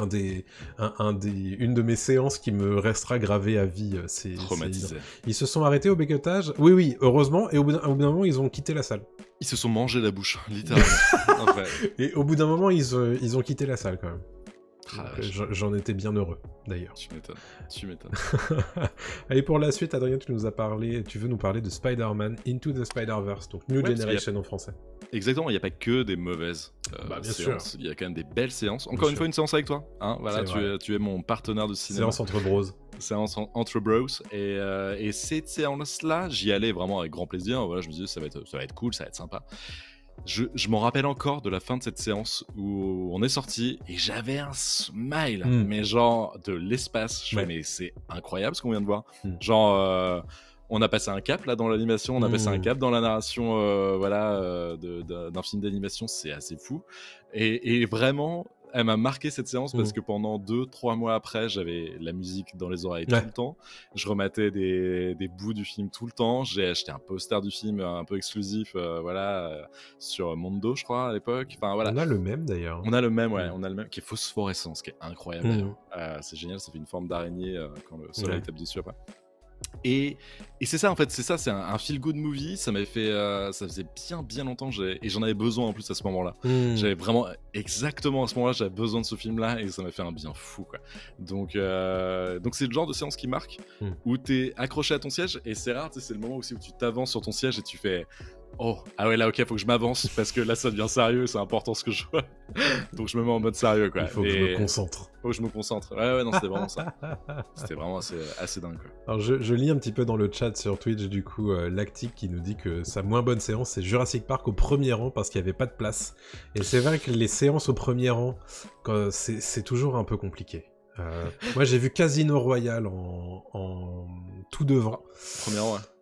une de mes séances qui me restera gravée à vie, c'est traumatisé. Ils se sont arrêtés au bécotage, oui, heureusement, et au bout d'un moment, ils ont quitté la salle. Ils se sont mangés la bouche, littéralement. En fait. Et au bout d'un moment, ils ont quitté la salle, quand même. J'en étais bien heureux, d'ailleurs. Tu m'étonnes. Allez, pour la suite, Adrien, tu veux nous parler de Spider-Man Into the Spider-Verse, donc New Generation en français. Exactement, il n'y a pas que des mauvaises bien séances. sûr. Il y a quand même des belles séances. Encore une fois, une séance avec toi. Hein, voilà, tu es mon partenaire de cinéma. Séance entre bros. Séance entre bros. Et cette séance-là, j'y allais vraiment avec grand plaisir. Voilà, je me disais, ça va être cool, ça va être sympa. Je m'en rappelle encore de la fin de cette séance où on est sorti et j'avais un smile, mais genre de l'espace. Je fais, mais c'est incroyable ce qu'on vient de voir. Genre, on a passé un cap là dans l'animation, on a passé un cap dans la narration, d'un film d'animation, c'est assez fou. Et vraiment, elle m'a marqué cette séance parce que pendant 2-3 mois après, j'avais la musique dans les oreilles tout le temps. Je rematais des bouts du film tout le temps. J'ai acheté un poster du film un peu exclusif, sur Mondo, je crois, à l'époque. Enfin, voilà. On a le même d'ailleurs. On a le même, on a le même, qui est phosphorescent, ce qui est incroyable. C'est génial, ça fait une forme d'araignée quand le soleil tape dessus après. Et c'est ça en fait, c'est un feel good movie. Ça m'avait fait, ça faisait bien longtemps et j'en avais besoin en plus à ce moment-là. J'avais vraiment exactement à ce moment-là, j'avais besoin de ce film-là et ça m'a fait un bien fou, quoi. Donc c'est le genre de séance qui marque où t'es accroché à ton siège et c'est rare, c'est le moment aussi où tu t'avances sur ton siège et tu fais oh, ah ouais, là, ok, faut que je m'avance parce que là, ça devient sérieux, c'est important ce que je vois. Donc, je me mets en mode sérieux, quoi. Il faut que je me concentre. Faut que je me concentre. Ouais, non, c'était vraiment ça. C'était vraiment assez dingue, quoi. Alors, je lis un petit peu dans le chat sur Twitch, du coup, Lactic qui nous dit que sa moins bonne séance, c'est Jurassic Park au premier rang parce qu'il n'y avait pas de place. Et c'est vrai que les séances au premier rang, c'est toujours un peu compliqué. Moi, j'ai vu Casino Royale en tout devant. Premier rang, ouais.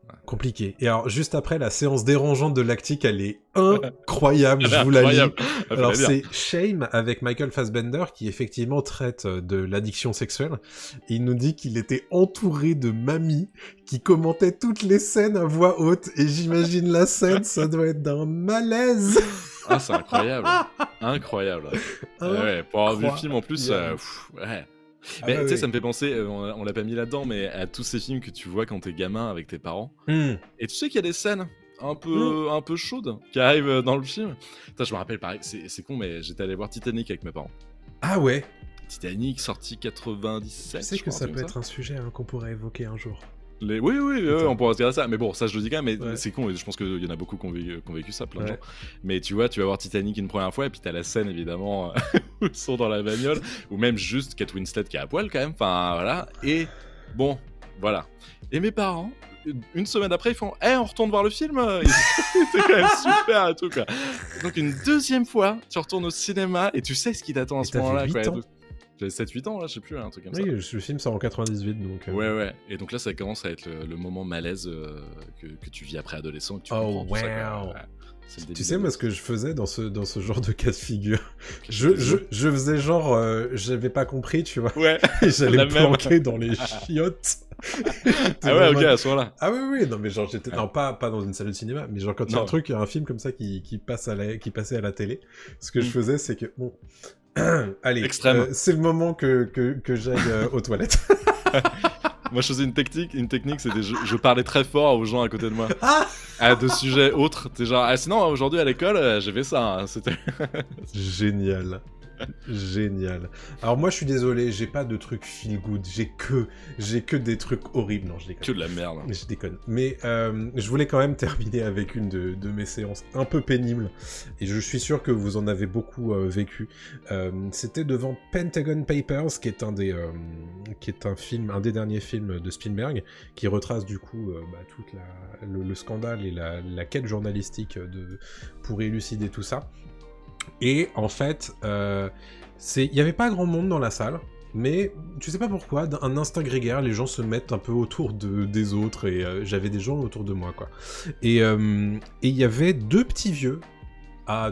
Compliqué. Et alors, juste après, la séance dérangeante de Lactique, elle est incroyable, je vous la lis. Alors, c'est Shame avec Michael Fassbender qui, effectivement, traite de l'addiction sexuelle. Et il nous dit qu'il était entouré de mamies qui commentaient toutes les scènes à voix haute. Et j'imagine la scène, ça doit être d'un malaise. Ah, c'est incroyable. Incroyable. Ouais, pour avoir vu le film, en plus, ouais. Mais tu sais, ça me fait penser, on l'a pas mis là-dedans, mais à tous ces films que tu vois quand t'es gamin avec tes parents. Et tu sais qu'il y a des scènes un peu chaudes qui arrivent dans le film. Putain, je me rappelle, pareil, c'est con, mais j'étais allé voir Titanic avec mes parents. Ah ouais. Titanic, sorti 97. Tu sais que ça peut être un sujet qu'on pourrait évoquer un jour. Oui, on pourrait se dire ça. Mais bon, ça je le dis quand même, mais c'est con, et je pense qu'il y en a beaucoup qui ont vécu ça, plein de gens. Mais tu vois, tu vas voir Titanic une première fois, et puis t'as la scène évidemment où ils sont dans la bagnole, ou même juste Kate Winslet qui est à poil quand même, enfin voilà. Et bon, voilà. Et mes parents, une semaine après, ils font on retourne voir le film. C'est quand même super et tout, quoi. Donc une deuxième fois, tu retournes au cinéma, et tu sais ce qui t'attend à ce moment-là, quoi. J'avais 7-8 ans, là, je sais plus, un truc comme ça. Oui, le film sort en 98, donc... Ouais. Et donc là, ça commence à être le moment malaise que tu vis après adolescent. Que tu comprends tout ça, tu sais, moi, ce que je faisais dans ce genre de cas de figure, je faisais genre... j'avais pas compris, tu vois. Ouais. Et j'allais me planquer dans les chiottes. Ah ouais, ok, à ce moment-là. Ah oui, non, mais genre, j'étais... Non, pas dans une salle de cinéma, mais genre, quand il y a un film comme ça qui passait à la télé, ce que je faisais, c'est que... Bon, allez, c'est le moment que j'aille aux toilettes. Moi, je faisais une technique, c'était je parlais très fort aux gens à côté de moi. De sujets autres. T'es genre, sinon, aujourd'hui à l'école, j'ai fait ça. Hein, c'était... Génial. Alors moi je suis désolé, j'ai pas de trucs feel good, j'ai que des trucs horribles. Non, je déconne. Que de la merde. Je déconne. Mais je voulais quand même terminer avec une de mes séances un peu pénibles, et je suis sûr que vous en avez beaucoup vécu. C'était devant Pentagon Papers, qui est un des derniers films de Spielberg, qui retrace du coup tout le scandale et la quête journalistique pour élucider tout ça. Et en fait, il y avait pas grand monde dans la salle, mais tu sais pas pourquoi, d'un instinct grégaire, les gens se mettent un peu autour des autres, et j'avais des gens autour de moi, quoi. Et il y avait deux petits vieux à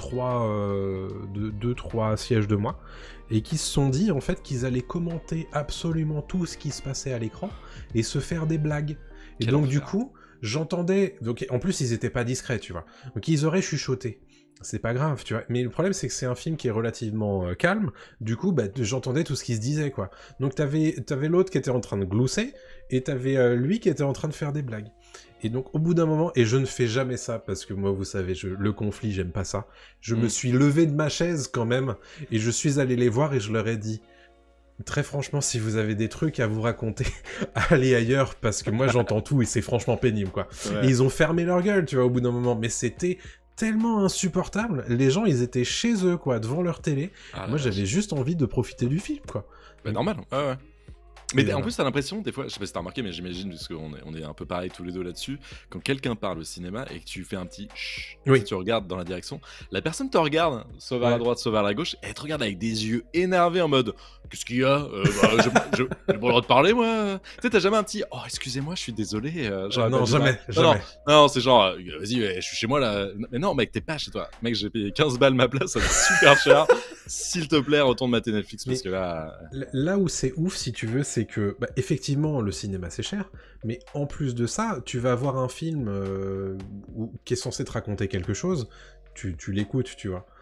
2-3 sièges de moi, et qui se sont dit en fait qu'ils allaient commenter absolument tout ce qui se passait à l'écran et se faire des blagues. Et donc du coup, j'entendais... Donc, en plus, ils étaient pas discrets, tu vois. Donc ils auraient chuchoté. C'est pas grave, tu vois. Mais le problème, c'est que c'est un film qui est relativement calme. Du coup, j'entendais tout ce qui se disait, quoi. Donc t'avais l'autre qui était en train de glousser, et t'avais lui qui était en train de faire des blagues. Et donc, au bout d'un moment, et je ne fais jamais ça, parce que moi, vous savez, le conflit, j'aime pas ça, je me suis levé de ma chaise, quand même, et je suis allé les voir, et je leur ai dit... Très franchement, si vous avez des trucs à vous raconter, allez ailleurs, parce que moi j'entends tout et c'est franchement pénible, quoi. Ouais. Et ils ont fermé leur gueule, tu vois, au bout d'un moment, mais c'était tellement insupportable. Les gens, ils étaient chez eux, quoi, devant leur télé. Moi, j'avais juste envie de profiter du film, quoi. Bah, normal, ouais. Mais en plus, t'as l'impression, des fois, je sais pas si t'as remarqué, mais j'imagine, parce qu'on est un peu pareil tous les deux là-dessus, quand quelqu'un parle au cinéma et que tu fais un petit chut, si tu regardes dans la direction, la personne te regarde, soit vers la droite, soit vers la gauche, et elle te regarde avec des yeux énervés en mode qu'est-ce qu'il y a j'ai pas le droit de parler, moi. Tu sais, t'as jamais un petit excusez-moi, je suis désolé. Non, jamais. Non, c'est genre vas-y, je suis chez moi là. Mais non, mec, t'es pas chez toi. Mec, j'ai payé 15 balles ma place, ça va super cher. S'il te plaît, retourne mater Netflix, parce que là où c'est ouf, si tu veux, c'est que effectivement le cinéma c'est cher, mais en plus de ça, tu vas avoir un film qui est censé te raconter quelque chose, tu l'écoutes, tu vois.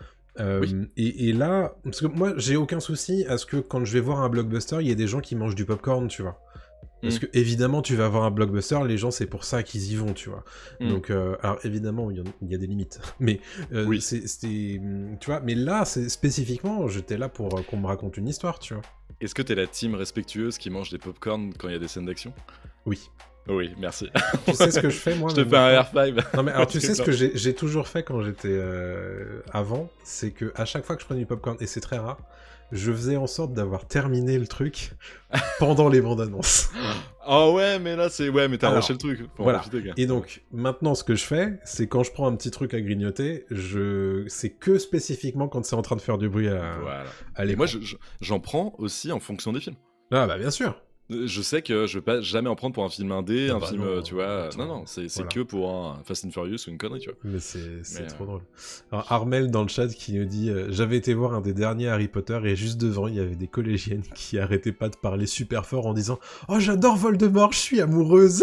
Et là, parce que moi j'ai aucun souci à ce que quand je vais voir un blockbuster, il y ait des gens qui mangent du popcorn, tu vois. Parce que évidemment tu vas avoir un blockbuster, les gens c'est pour ça qu'ils y vont, tu vois. Donc alors évidemment il y a des limites, mais c'est tu vois. Mais là c'est spécifiquement, j'étais là pour qu'on me raconte une histoire, tu vois. Est-ce que t'es la team respectueuse qui mange des popcorn quand il y a des scènes d'action ? Oui. Oui, merci. Tu sais ce que je fais, moi ? Je te fais un air five. Non, mais alors tu sais ce que j'ai toujours fait quand j'étais avant, c'est que à chaque fois que je prenais du popcorn, et c'est très rare, je faisais en sorte d'avoir terminé le truc pendant les bandes annonces. Ah ouais, mais là c'est... Ouais, mais t'as arraché le truc. Voilà. Et donc, maintenant ce que je fais, c'est quand je prends un petit truc à grignoter, c'est que spécifiquement quand c'est en train de faire du bruit à l'écran. Et moi, j'en prends aussi en fonction des films. Ah bah bien sûr. Je sais que je vais pas jamais en prendre pour un film indé, film, non, tu vois. Non, c'est que pour un Fast and Furious ou une connerie, tu vois. Mais c'est trop drôle. Alors, Armel dans le chat qui nous dit j'avais été voir un des derniers Harry Potter et juste devant il y avait des collégiennes qui arrêtaient pas de parler super fort en disant oh j'adore Voldemort, je suis amoureuse.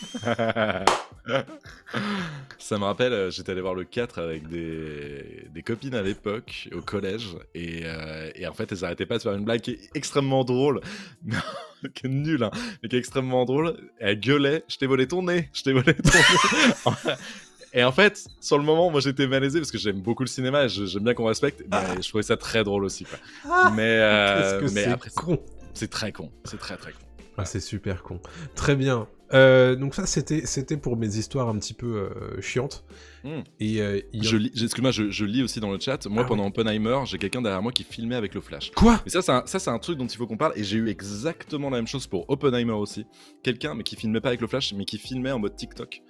Ça me rappelle, j'étais allé voir le 4 avec des copines à l'époque, au collège, et en fait, elles arrêtaient pas de faire une blague qui est extrêmement drôle, qui est nulle, hein, mais qui est extrêmement drôle. Elles gueulaient, je t'ai volé ton nez, je t'ai volé ton nez. Et en fait, sur le moment, moi j'étais malaisé parce que j'aime beaucoup le cinéma, j'aime bien qu'on respecte, mais je trouvais ça très drôle aussi, quoi. Mais après, c'est très con, c'est très con. Ah, c'est super con. Très bien. Donc ça, c'était pour mes histoires un petit peu chiantes. Et excuse-moi, je lis aussi dans le chat. Moi, pendant Oppenheimer, j'ai quelqu'un derrière moi qui filmait avec le flash. Quoi ? Mais ça, c'est un truc dont il faut qu'on parle. Et j'ai eu exactement la même chose pour Oppenheimer aussi. Quelqu'un, mais qui filmait pas avec le flash, mais qui filmait en mode TikTok.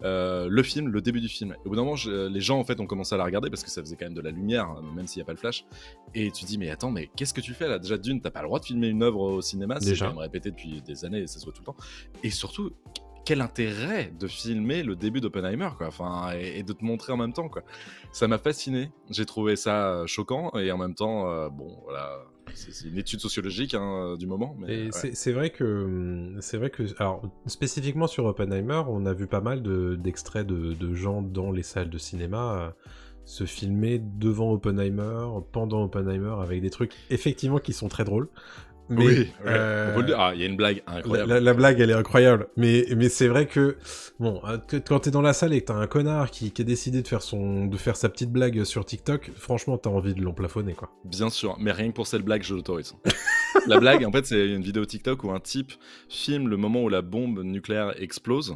Le début du film. Et au bout d'un moment, les gens en fait ont commencé à la regarder parce que ça faisait quand même de la lumière, même s'il n'y a pas le flash. Et tu dis mais attends, mais qu'est-ce que tu fais là ? Déjà d'une, t'as pas le droit de filmer une œuvre au cinéma, c'est quand même répété depuis des années et ça se voit tout le temps. Et surtout, quel intérêt de filmer le début d'Oppenheimer, quoi, enfin, et de te montrer en même temps, quoi. Ça m'a fasciné. J'ai trouvé ça choquant et en même temps, bon, voilà. C'est une étude sociologique du moment. Mais, c'est vrai que, alors spécifiquement sur Oppenheimer, on a vu pas mal d'extraits de gens dans les salles de cinéma se filmer devant Oppenheimer, pendant Oppenheimer, avec des trucs effectivement qui sont très drôles. Mais oui, il y a une blague incroyable. La blague, elle est incroyable. Mais c'est vrai que, bon, quand t'es dans la salle et que t'as un connard qui a décidé de faire sa petite blague sur TikTok, franchement, t'as envie de l'emplafonner, quoi. Bien sûr, mais rien que pour cette blague, je l'autorise. La blague, en fait, c'est une vidéo TikTok où un type filme le moment où la bombe nucléaire explose.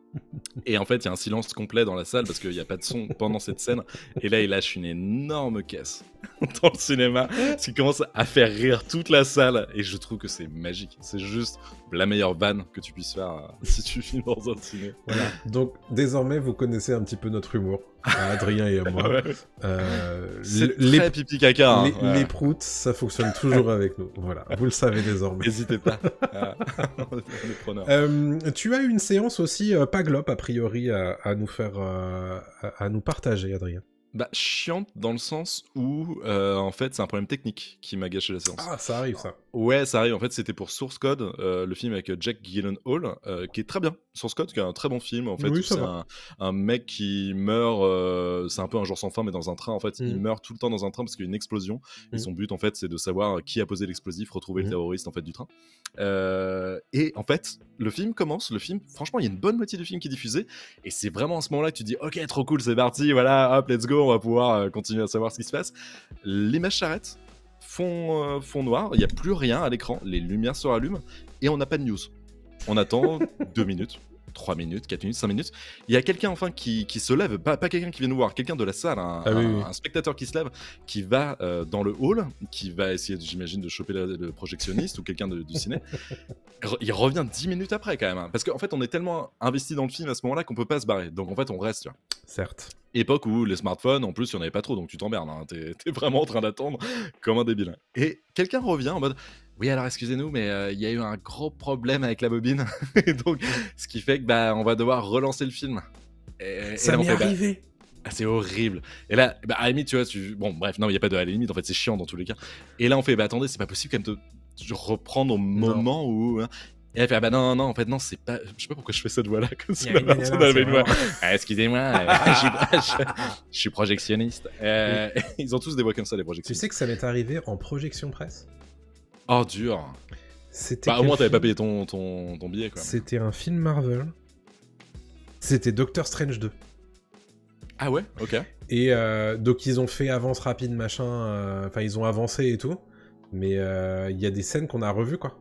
Et en fait, il y a un silence complet dans la salle parce qu'il n'y a pas de son pendant cette scène. Et là, il lâche une énorme caisse dans le cinéma, ce qui commence à faire rire toute la salle. Et je trouve que c'est magique. C'est juste la meilleure vanne que tu puisses faire si tu filmes dans un ciné. Voilà. Donc, désormais, vous connaissez un petit peu notre humour, Adrien et moi. C'est très pipi caca. Les proutes, ça fonctionne toujours avec nous. Voilà, vous le savez désormais. N'hésitez pas. On est preneurs. Tu as eu une séance aussi, pas glop, a priori, à nous faire, à nous partager, Adrien. Bah, chiante dans le sens où, en fait, c'est un problème technique qui m'a gâché la séance. Ah, ça arrive, ça. Ouais, ça arrive. En fait, c'était pour Source Code, le film avec Jake Gyllenhaal, qui est très bien. Source Code, qui est un très bon film. En fait, oui, c'est un mec qui meurt, c'est un peu un jour sans fin, mais dans un train. En fait, il meurt tout le temps dans un train parce qu'il y a une explosion. Et son but, en fait, c'est de savoir qui a posé l'explosif, retrouver le terroriste en fait du train. Et en fait, le film commence. Le film, franchement, il y a une bonne moitié du film qui est diffusé. Et c'est vraiment à ce moment-là que tu dis, ok, trop cool, c'est parti. Voilà, hop, let's go. On va pouvoir continuer à savoir ce qui se passe. L'image s'arrête. Fond noir, il n'y a plus rien à l'écran, les lumières se rallument et on n'a pas de news. On attend 2 minutes, 3 minutes, 4 minutes, 5 minutes. Il y a quelqu'un enfin qui se lève, pas quelqu'un qui vient nous voir, quelqu'un de la salle, un spectateur qui se lève, qui va dans le hall, qui va essayer, j'imagine, de choper le projectionniste ou quelqu'un du ciné. Il revient 10 minutes après quand même, hein, parce qu'en fait on est tellement investi dans le film à ce moment-là qu'on peut pas se barrer. Donc en fait on reste, tu vois. Certes. Époque où les smartphones, en plus, il n'y en avait pas trop, donc tu t'emmerdes, hein, t'es vraiment en train d'attendre comme un débile. Et quelqu'un revient en mode « Oui, alors excusez-nous, mais il y a eu un gros problème avec la bobine. » Et donc, ce qui fait que on va devoir relancer le film. Ça m'est arrivé. C'est horrible. Et là, à la limite, tu vois, bon, bref, non, il n'y a pas de à la limite, en fait, c'est chiant dans tous les cas. Et là, on fait « Attendez, c'est pas possible quand même de reprendre au moment où... Hein. » Et elle fait non, en fait non, c'est pas, je sais pas pourquoi je fais cette voix là comme si la personne avait une voix. Excusez-moi, je suis projectionniste. Ils ont tous des voix comme ça, les projectionnistes. Tu sais que ça m'est arrivé en projection presse. Oh dur. Au moins t'avais pas payé ton billet quoi. C'était un film Marvel. C'était Doctor Strange 2. Ah ouais, ok. Et donc ils ont fait avance rapide machin, enfin ils ont avancé et tout, mais il y a des scènes qu'on a revues quoi.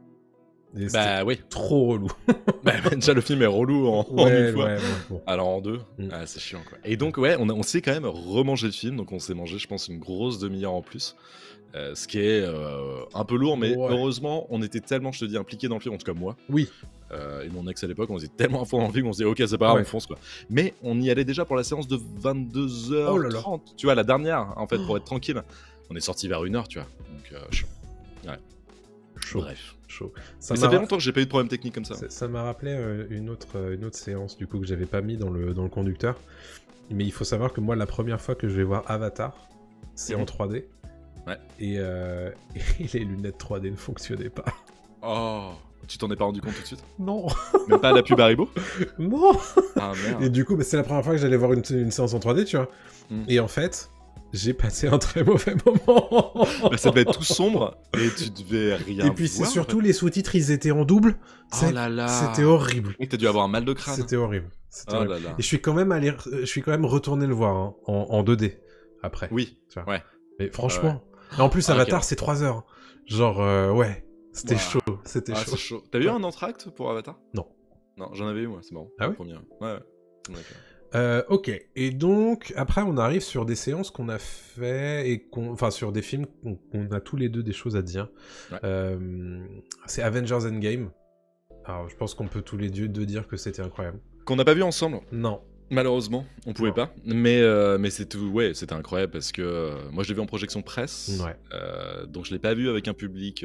Oui. Trop relou. Déjà le film est relou en une fois. Bon. Alors en deux, c'est chiant quoi. Et donc on s'est quand même remangé le film, donc on s'est mangé je pense une grosse demi-heure en plus. Ce qui est un peu lourd, mais heureusement on était tellement, je te dis, impliqués dans le film, en tout cas moi. Oui. Et mon ex à l'époque, on était tellement à fond dans le film qu'on se disait ok c'est pas grave, on fonce quoi. Mais on y allait déjà pour la séance de 22h30, tu vois, la dernière en fait, pour être tranquille. On est sorti vers 1h, tu vois. Donc chiant. Ouais. Chaud. Bref. Chaud. Ça fait longtemps que j'ai pas eu de problème technique comme ça. Ça m'a rappelé une autre séance du coup que j'avais pas mis dans le conducteur. Mais il faut savoir que moi, la première fois que je vais voir Avatar, c'est en 3D. Ouais. Et les lunettes 3D ne fonctionnaient pas. Oh, tu t'en es pas rendu compte tout de suite? Non. Même pas à la pub Haribo? Non. Ah merde. Et du coup, c'est la première fois que j'allais voir une séance en 3D, tu vois. Et en fait, j'ai passé un très mauvais moment. Ça devait être tout sombre et tu devais rien. Et puis c'est surtout les sous-titres, ils étaient en double. Oh là là. C'était horrible. Et t'as dû avoir un mal de crâne. C'était horrible. Oh là là. Et je suis quand même retourné le voir hein, en 2D après. Oui. Tu vois. Ouais. Mais franchement. Et en plus, Avatar, okay. C'est 3 heures. Genre, ouais. C'était chaud. C'était chaud. C'est chaud. T'as eu un entracte pour Avatar? Non. Non, j'en avais eu moi, c'est marrant. Ah ouais? Premier. Ouais. Ok, et donc après on arrive sur des séances qu'on a fait et enfin sur des films qu'on a tous les deux des choses à dire. Ouais. C'est Avengers Endgame. Alors je pense qu'on peut tous les deux dire que c'était incroyable. Qu'on n'a pas vu ensemble. Non. Malheureusement, on pouvait pas. Mais c'était c'était incroyable parce que moi je l'ai vu en projection presse. Ouais. Donc je l'ai pas vu avec un public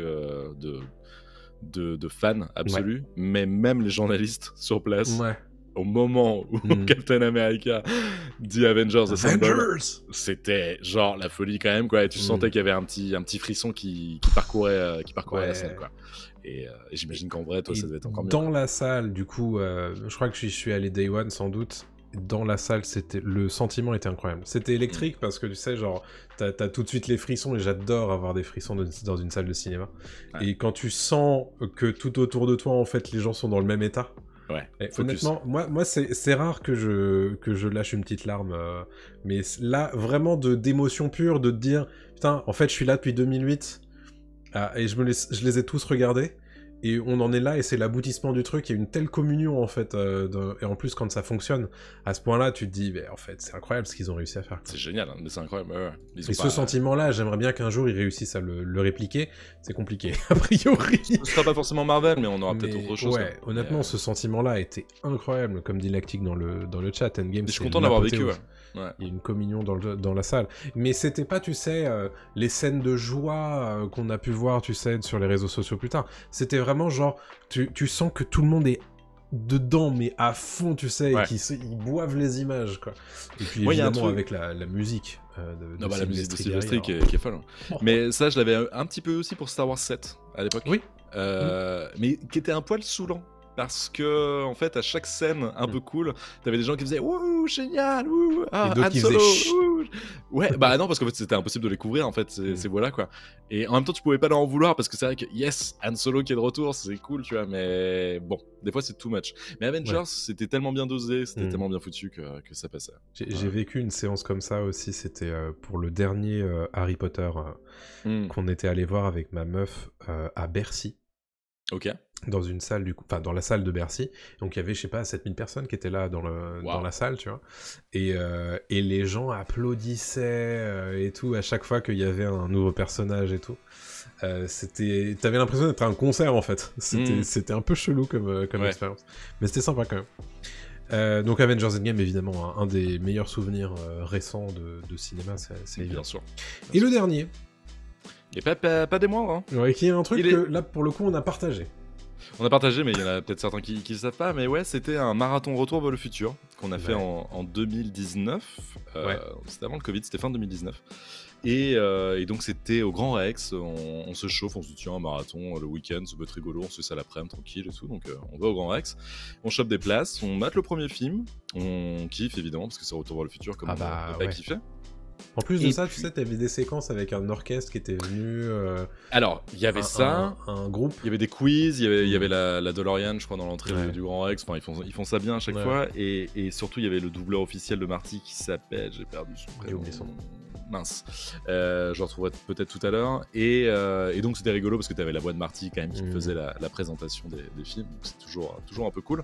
de fans absolus, mais même les journalistes sur place. Ouais. Au moment où Captain America dit Avengers Assemble, c'était genre la folie quand même quoi. Et tu sentais qu'il y avait un petit frisson qui parcourait la scène quoi. Et j'imagine qu'en vrai toi ça devait être encore mieux. Dans la salle du coup, je crois que je suis allé Day One sans doute. Dans la salle, le sentiment était incroyable. C'était électrique parce que tu sais, genre, t'as tout de suite les frissons et j'adore avoir des frissons dans une salle de cinéma. Ouais. Et quand tu sens que tout autour de toi, en fait, les gens sont dans le même état. Ouais. Honnêtement, moi c'est rare que je lâche une petite larme, mais là vraiment d'émotion pure, de te dire putain, en fait je suis là depuis 2008 et je les ai tous regardés et on en est là et c'est l'aboutissement du truc. Il y a une telle communion en fait, et en plus quand ça fonctionne à ce point-là, tu te dis en fait c'est incroyable ce qu'ils ont réussi à faire. C'est génial, hein, mais c'est incroyable. Ouais. Et ce sentiment-là, j'aimerais bien qu'un jour ils réussissent à le répliquer. C'est compliqué a priori. Ce sera pas forcément Marvel, mais on aura peut-être autre chose. Ouais, honnêtement, ce sentiment-là a été incroyable, comme dit Lactic dans le chat. Endgame, je suis content d'avoir vécu. Ouais. Il y a une communion dans la salle. Mais c'était pas, tu sais, les scènes de joie qu'on a pu voir, tu sais, sur les réseaux sociaux plus tard. C'était vraiment genre, tu sens que tout le monde est dedans, mais à fond, tu sais, et ils boivent les images, quoi. Et puis évidemment, avec la musique. La musique de Sylvester qui est folle. Hein. Mais ça, je l'avais un petit peu aussi pour Star Wars 7 à l'époque. Oui. Mais qui était un poil saoulant. Parce que, en fait, à chaque scène un peu cool, t'avais des gens qui faisaient wouh, génial, wouh, et d'autres qui faisaient ouais, bah non, parce qu'en fait, c'était impossible de les couvrir, en fait, c'est voilà quoi. Et en même temps, tu pouvais pas leur en vouloir parce que c'est vrai que, yes, Han Solo qui est de retour, c'est cool, tu vois, mais bon, des fois, c'est too much. Mais Avengers, c'était tellement bien dosé, c'était tellement bien foutu que ça passait. J'ai vécu une séance comme ça aussi, c'était pour le dernier Harry Potter qu'on était allé voir avec ma meuf à Bercy. Ok. Dans une salle dans la salle de Bercy, donc il y avait je sais pas 7000 personnes qui étaient là dans la salle, tu vois, et les gens applaudissaient et tout à chaque fois qu'il y avait un nouveau personnage et tout. T'avais l'impression d'être à un concert en fait. C'était un peu chelou comme expérience, mais c'était sympa quand même. Donc Avengers Endgame évidemment un des meilleurs souvenirs récents de cinéma, c'est évident. Bien sûr. Et le dernier. Et pas des moindres. Hein. Ouais, qui est un truc que là pour le coup on a partagé. On a partagé, mais il y en a peut-être certains qui le savent pas. Mais ouais, c'était un marathon Retour vers le futur qu'on a fait en 2019. C'était avant le Covid, c'était fin 2019. Et donc c'était au Grand Rex, on se chauffe, on se dit tiens, un marathon le week-end, ça peut être rigolo, on se fait ça l'après-midi tranquille et tout. Donc on va au Grand Rex, on chope des places, on mate le premier film, on kiffe évidemment parce que c'est Retour vers le futur comme on n'a pas kiffé. En plus de ça, tu sais, t'avais des séquences avec un orchestre qui était venu... Alors, il y avait un groupe. Il y avait des quiz, il y avait la DeLorean, je crois, dans l'entrée du Grand Rex. Enfin, ils font ça bien à chaque fois. Et surtout, il y avait le doubleur officiel de Marty qui s'appelle... J'ai perdu son prénom. J'ai oublié son nom. Mince. Je retrouverai peut-être tout à l'heure. Et donc, c'était rigolo parce que t'avais la voix de Marty quand même qui faisait la présentation des films. Donc, c'est toujours un peu cool.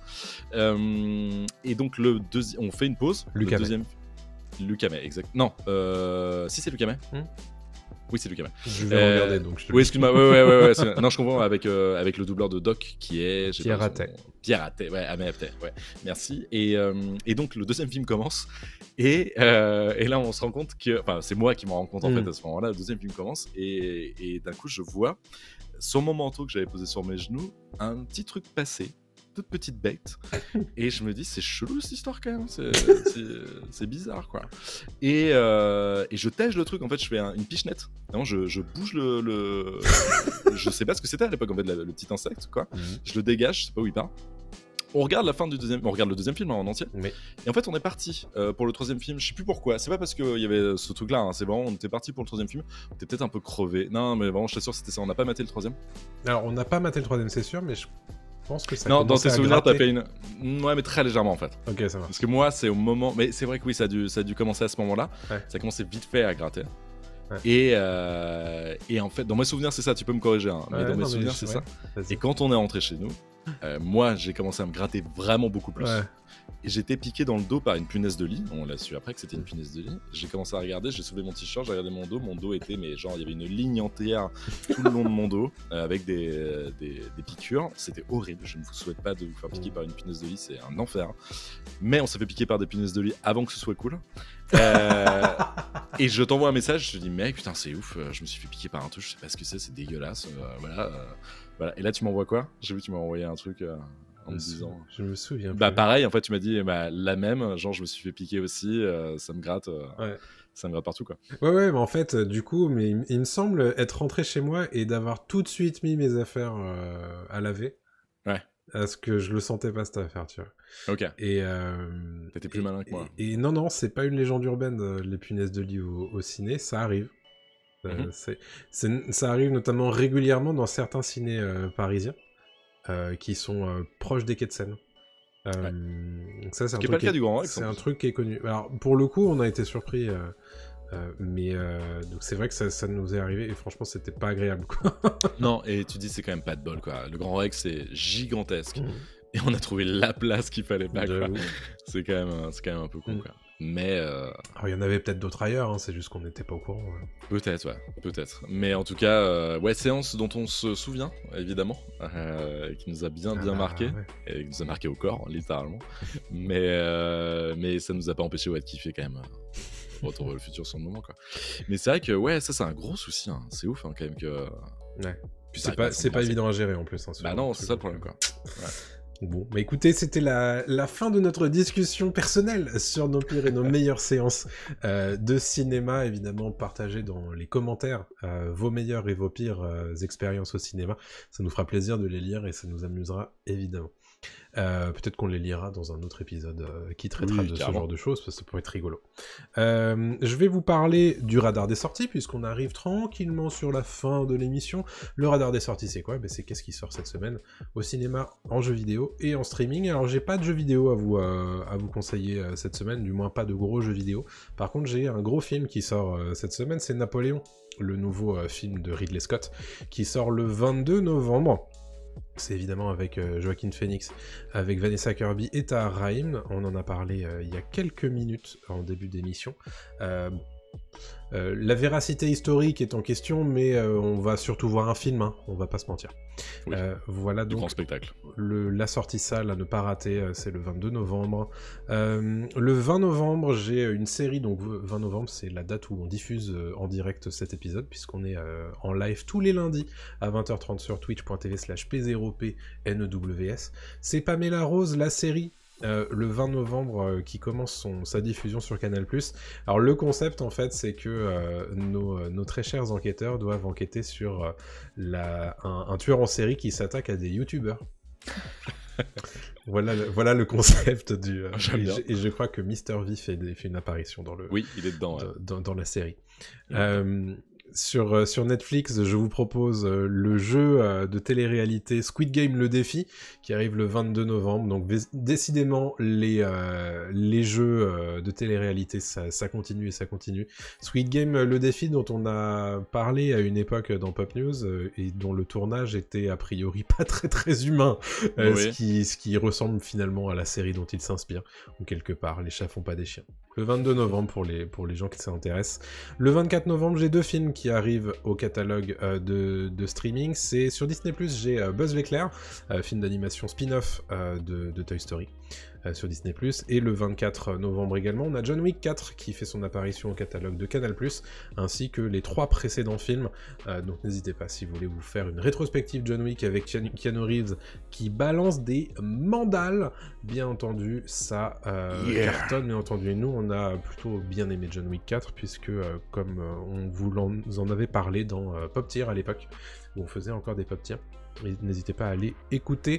Et donc, on fait une pause. Lucas Luc Hamet, exact. Non, si c'est Luc Hamet. Oui, c'est Luc Hamet. Je vais regarder donc. Oui, excuse-moi. Ouais. Non, je comprends avec le doubleur de Doc qui est Pierre Ratet. Pierre Ratet, ouais, Hamet. Ouais, merci. Et donc le deuxième film commence et là on se rend compte que, enfin, c'est moi qui m'en rends compte en fait à ce moment-là. Le deuxième film commence et d'un coup je vois sur mon manteau que j'avais posé sur mes genoux, un petit truc passé, toute petite bête, et je me dis c'est chelou cette histoire quand même, c'est bizarre quoi. Et je tège le truc, en fait je fais une pichenette, vraiment je bouge le je sais pas ce que c'était à l'époque en fait, le petit insecte quoi, je le dégage, je sais pas où il part. On regarde la fin du deuxième, on regarde le deuxième film en entier. Mais... Et en fait, on est parti pour le troisième film. Je sais plus pourquoi. C'est pas parce qu'il y avait ce truc-là. Hein. C'est vraiment, on était parti pour le troisième film. On était peut-être un peu crevé. Non, mais vraiment, je t'assure, c'était ça. On n'a pas maté le troisième. Alors, on n'a pas maté le troisième, c'est sûr, mais je pense que ça. Non, dans tes souvenirs, t'as fait une. Ouais, mais très légèrement en fait. Ok, ça va. Parce que moi, c'est au moment. Mais c'est vrai que oui, ça a dû commencer à ce moment-là. Ouais. Ça a commencé vite fait à gratter. Ouais. Et en fait, dans mes souvenirs, c'est ça. Tu peux me corriger. Hein, mais dans mes souvenirs, c'est ça. Et quand on est rentré chez nous. Moi, j'ai commencé à me gratter vraiment beaucoup plus. Ouais. Et j'étais piqué dans le dos par une punaise de lit. On l'a su après que c'était une punaise de lit. J'ai commencé à regarder, j'ai soulevé mon t-shirt, j'ai regardé mon dos. Mon dos était, mais genre, il y avait une ligne entière tout le long de mon dos avec des piqûres. C'était horrible. Je ne vous souhaite pas de vous faire piquer par une punaise de lit, c'est un enfer. Mais on s'est fait piquer par des punaises de lit avant que ce soit cool. Et je t'envoie un message, je te dis, mec, putain, c'est ouf. Je me suis fait piquer par un truc, je sais pas ce que c'est dégueulasse. Voilà. Et là, tu m'envoies quoi? J'ai vu que tu m'as envoyé un truc en me disant. Je me souviens. Bah, pareil, en fait, tu m'as dit la même. Genre, je me suis fait piquer aussi. Ça me gratte. Ouais. Ça me gratte partout, quoi. Ouais, mais en fait, du coup, il me semble être rentré chez moi et d'avoir tout de suite mis mes affaires à laver. Ouais. Parce que je le sentais pas cette affaire, tu vois. Ok. Et t'étais plus malin que moi. Et non, c'est pas une légende urbaine, les punaises de lit au ciné, ça arrive. Ça arrive notamment régulièrement dans certains cinés parisiens qui sont proches des quais de Seine. Ça, c'est pas le cas du Grand Rex. C'est un truc qui est connu. Alors, pour le coup, on a été surpris, mais donc c'est vrai que ça nous est arrivé et franchement, c'était pas agréable, quoi. Non, et tu dis, c'est quand même pas de bol, quoi. Le Grand Rex, c'est gigantesque. Et on a trouvé la place qu'il fallait pas, quoi. C'est quand même un peu con, quoi. Mais alors, il y en avait peut-être d'autres ailleurs, hein, c'est juste qu'on n'était pas au courant. Peut-être, ouais, peut-être. Mais en tout cas, séance dont on se souvient, évidemment, qui nous a bien marqué, et qui nous a marqué au corps, littéralement. Mais ça nous a pas empêché de kiffer quand même. Retour vers le futur sur le moment, quoi. Mais c'est vrai que, ça, c'est un gros souci, hein. C'est ouf, hein, quand même, que... Ouais. Puis c'est pas évident à gérer, en plus. Hein, bah non, c'est ça le problème, quoi. Ouais. Bon, bah écoutez, c'était la fin de notre discussion personnelle sur nos pires et nos meilleures séances de cinéma. Évidemment, partagez dans les commentaires vos meilleures et vos pires expériences au cinéma. Ça nous fera plaisir de les lire et ça nous amusera évidemment. Peut-être qu'on les lira dans un autre épisode qui traitera de ce genre de choses, parce que ça pourrait être rigolo. Je vais vous parler du radar des sorties, puisqu'on arrive tranquillement sur la fin de l'émission. Le radar des sorties, c'est quoi? C'est qu'est-ce qui sort cette semaine au cinéma, en jeux vidéo et en streaming. Alors, j'ai pas de jeux vidéo à vous conseiller cette semaine, du moins pas de gros jeux vidéo. Par contre, j'ai un gros film qui sort cette semaine, c'est Napoléon, le nouveau film de Ridley Scott, qui sort le 22 novembre. C'est évidemment avec Joaquin Phoenix, avec Vanessa Kirby et Tahar Rahim. On en a parlé il y a quelques minutes en début d'émission. La véracité historique est en question, mais on va surtout voir un film, hein, on va pas se mentir. Oui, voilà donc grand spectacle. La sortie salle à ne pas rater, c'est le 22 novembre. Le 20 novembre, j'ai une série, donc 20 novembre, c'est la date où on diffuse en direct cet épisode, puisqu'on est en live tous les lundis à 20h30 sur twitch.tv/P0PNEWS. C'est Pamela Rose, la série. Le 20 novembre qui commence sa diffusion sur Canal+. Alors le concept en fait c'est que nos très chers enquêteurs doivent enquêter sur un tueur en série qui s'attaque à des youtubeurs. Voilà le concept du... et je crois que Mr. V fait une apparition dans le... Oui, il est dedans. Dans la série. Sur Netflix, je vous propose le jeu de télé-réalité Squid Game le défi, qui arrive le 22 novembre. Donc décidément, les jeux de télé-réalité, ça continue et ça continue. Squid Game le défi, dont on a parlé à une époque dans Pop News, et dont le tournage était a priori pas très très humain, ce qui ressemble finalement à la série dont il s'inspire, ou quelque part, les chats font pas des chiens. Le 22 novembre pour les gens qui s'intéressent. Le 24 novembre, j'ai deux films qui arrive au catalogue de streaming. C'est sur Disney+, j'ai Buzz l'éclair, film d'animation spin-off de Toy Story. Sur Disney+, et le 24 novembre également, on a John Wick 4 qui fait son apparition au catalogue de Canal+, ainsi que les 3 précédents films, donc n'hésitez pas si vous voulez vous faire une rétrospective John Wick avec Keanu Reeves qui balance des mandales, bien entendu, ça cartonne, bien entendu, et nous on a plutôt bien aimé John Wick 4, puisque comme on vous en avait parlé dans Pop Tier à l'époque, où on faisait encore des Pop Tiers, n'hésitez pas à aller écouter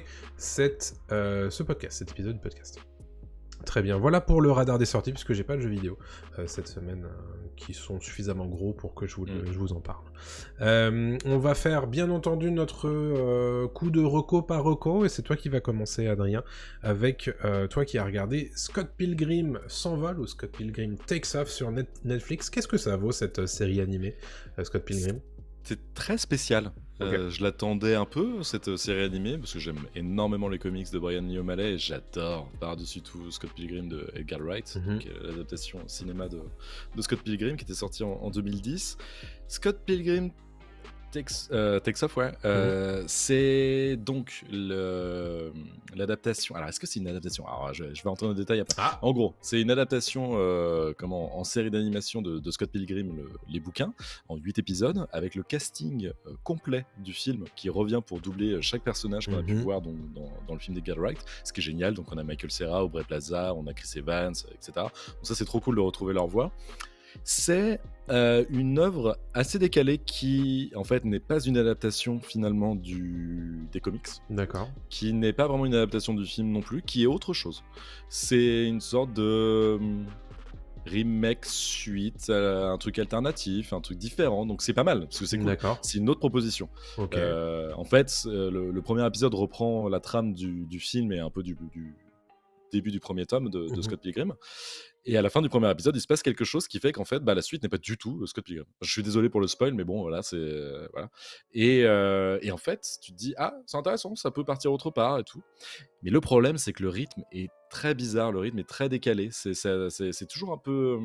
ce podcast, cet épisode du podcast. Très bien, voilà pour le radar des sorties, puisque j'ai pas de jeux vidéo cette semaine qui sont suffisamment gros pour que je vous en parle. On va faire bien entendu notre coup de reco par reco, et c'est toi qui va commencer, Adrien, avec toi qui as regardé Scott Pilgrim s'envole, ou Scott Pilgrim Takes Off sur Netflix. Qu'est-ce que ça vaut cette série animée, Scott Pilgrim ? C'est très spécial. Okay. Je l'attendais un peu, cette série animée, parce que j'aime énormément les comics de Brian Lee O'Malley, et j'adore par-dessus tout Scott Pilgrim de Edgar Wright, qui est l'adaptation au cinéma de Scott Pilgrim, qui était sorti en 2010. Scott Pilgrim Takes Off, ouais. C'est donc l'adaptation. Alors, est-ce que c'est une adaptation ? Alors, je vais entrer dans le détail après. En gros, c'est une adaptation en série d'animation de Scott Pilgrim, les bouquins, en 8 épisodes, avec le casting complet du film qui revient pour doubler chaque personnage qu'on a pu voir dans le film d'Edgar Wright, ce qui est génial. Donc, on a Michael Cera, Aubrey Plaza, on a Chris Evans, etc. Donc, ça, c'est trop cool de retrouver leur voix. C'est une œuvre assez décalée qui, en fait, n'est pas une adaptation finalement des comics. D'accord. Qui n'est pas vraiment une adaptation du film non plus, qui est autre chose. C'est une sorte de remake suite, un truc alternatif, un truc différent. Donc c'est pas mal, parce que c'est cool. D'accord. C'est une autre proposition. Okay. En fait, le premier épisode reprend la trame du film et un peu du début du premier tome de Scott Pilgrim. Et à la fin du premier épisode, il se passe quelque chose qui fait qu'en fait, la suite n'est pas du tout Scott Pilgrim. Je suis désolé pour le spoil, mais bon, voilà, c'est voilà. Et en fait, tu te dis c'est intéressant, ça peut partir autre part et tout. Mais le problème, c'est que le rythme est très bizarre, le rythme est très décalé. C'est toujours un peu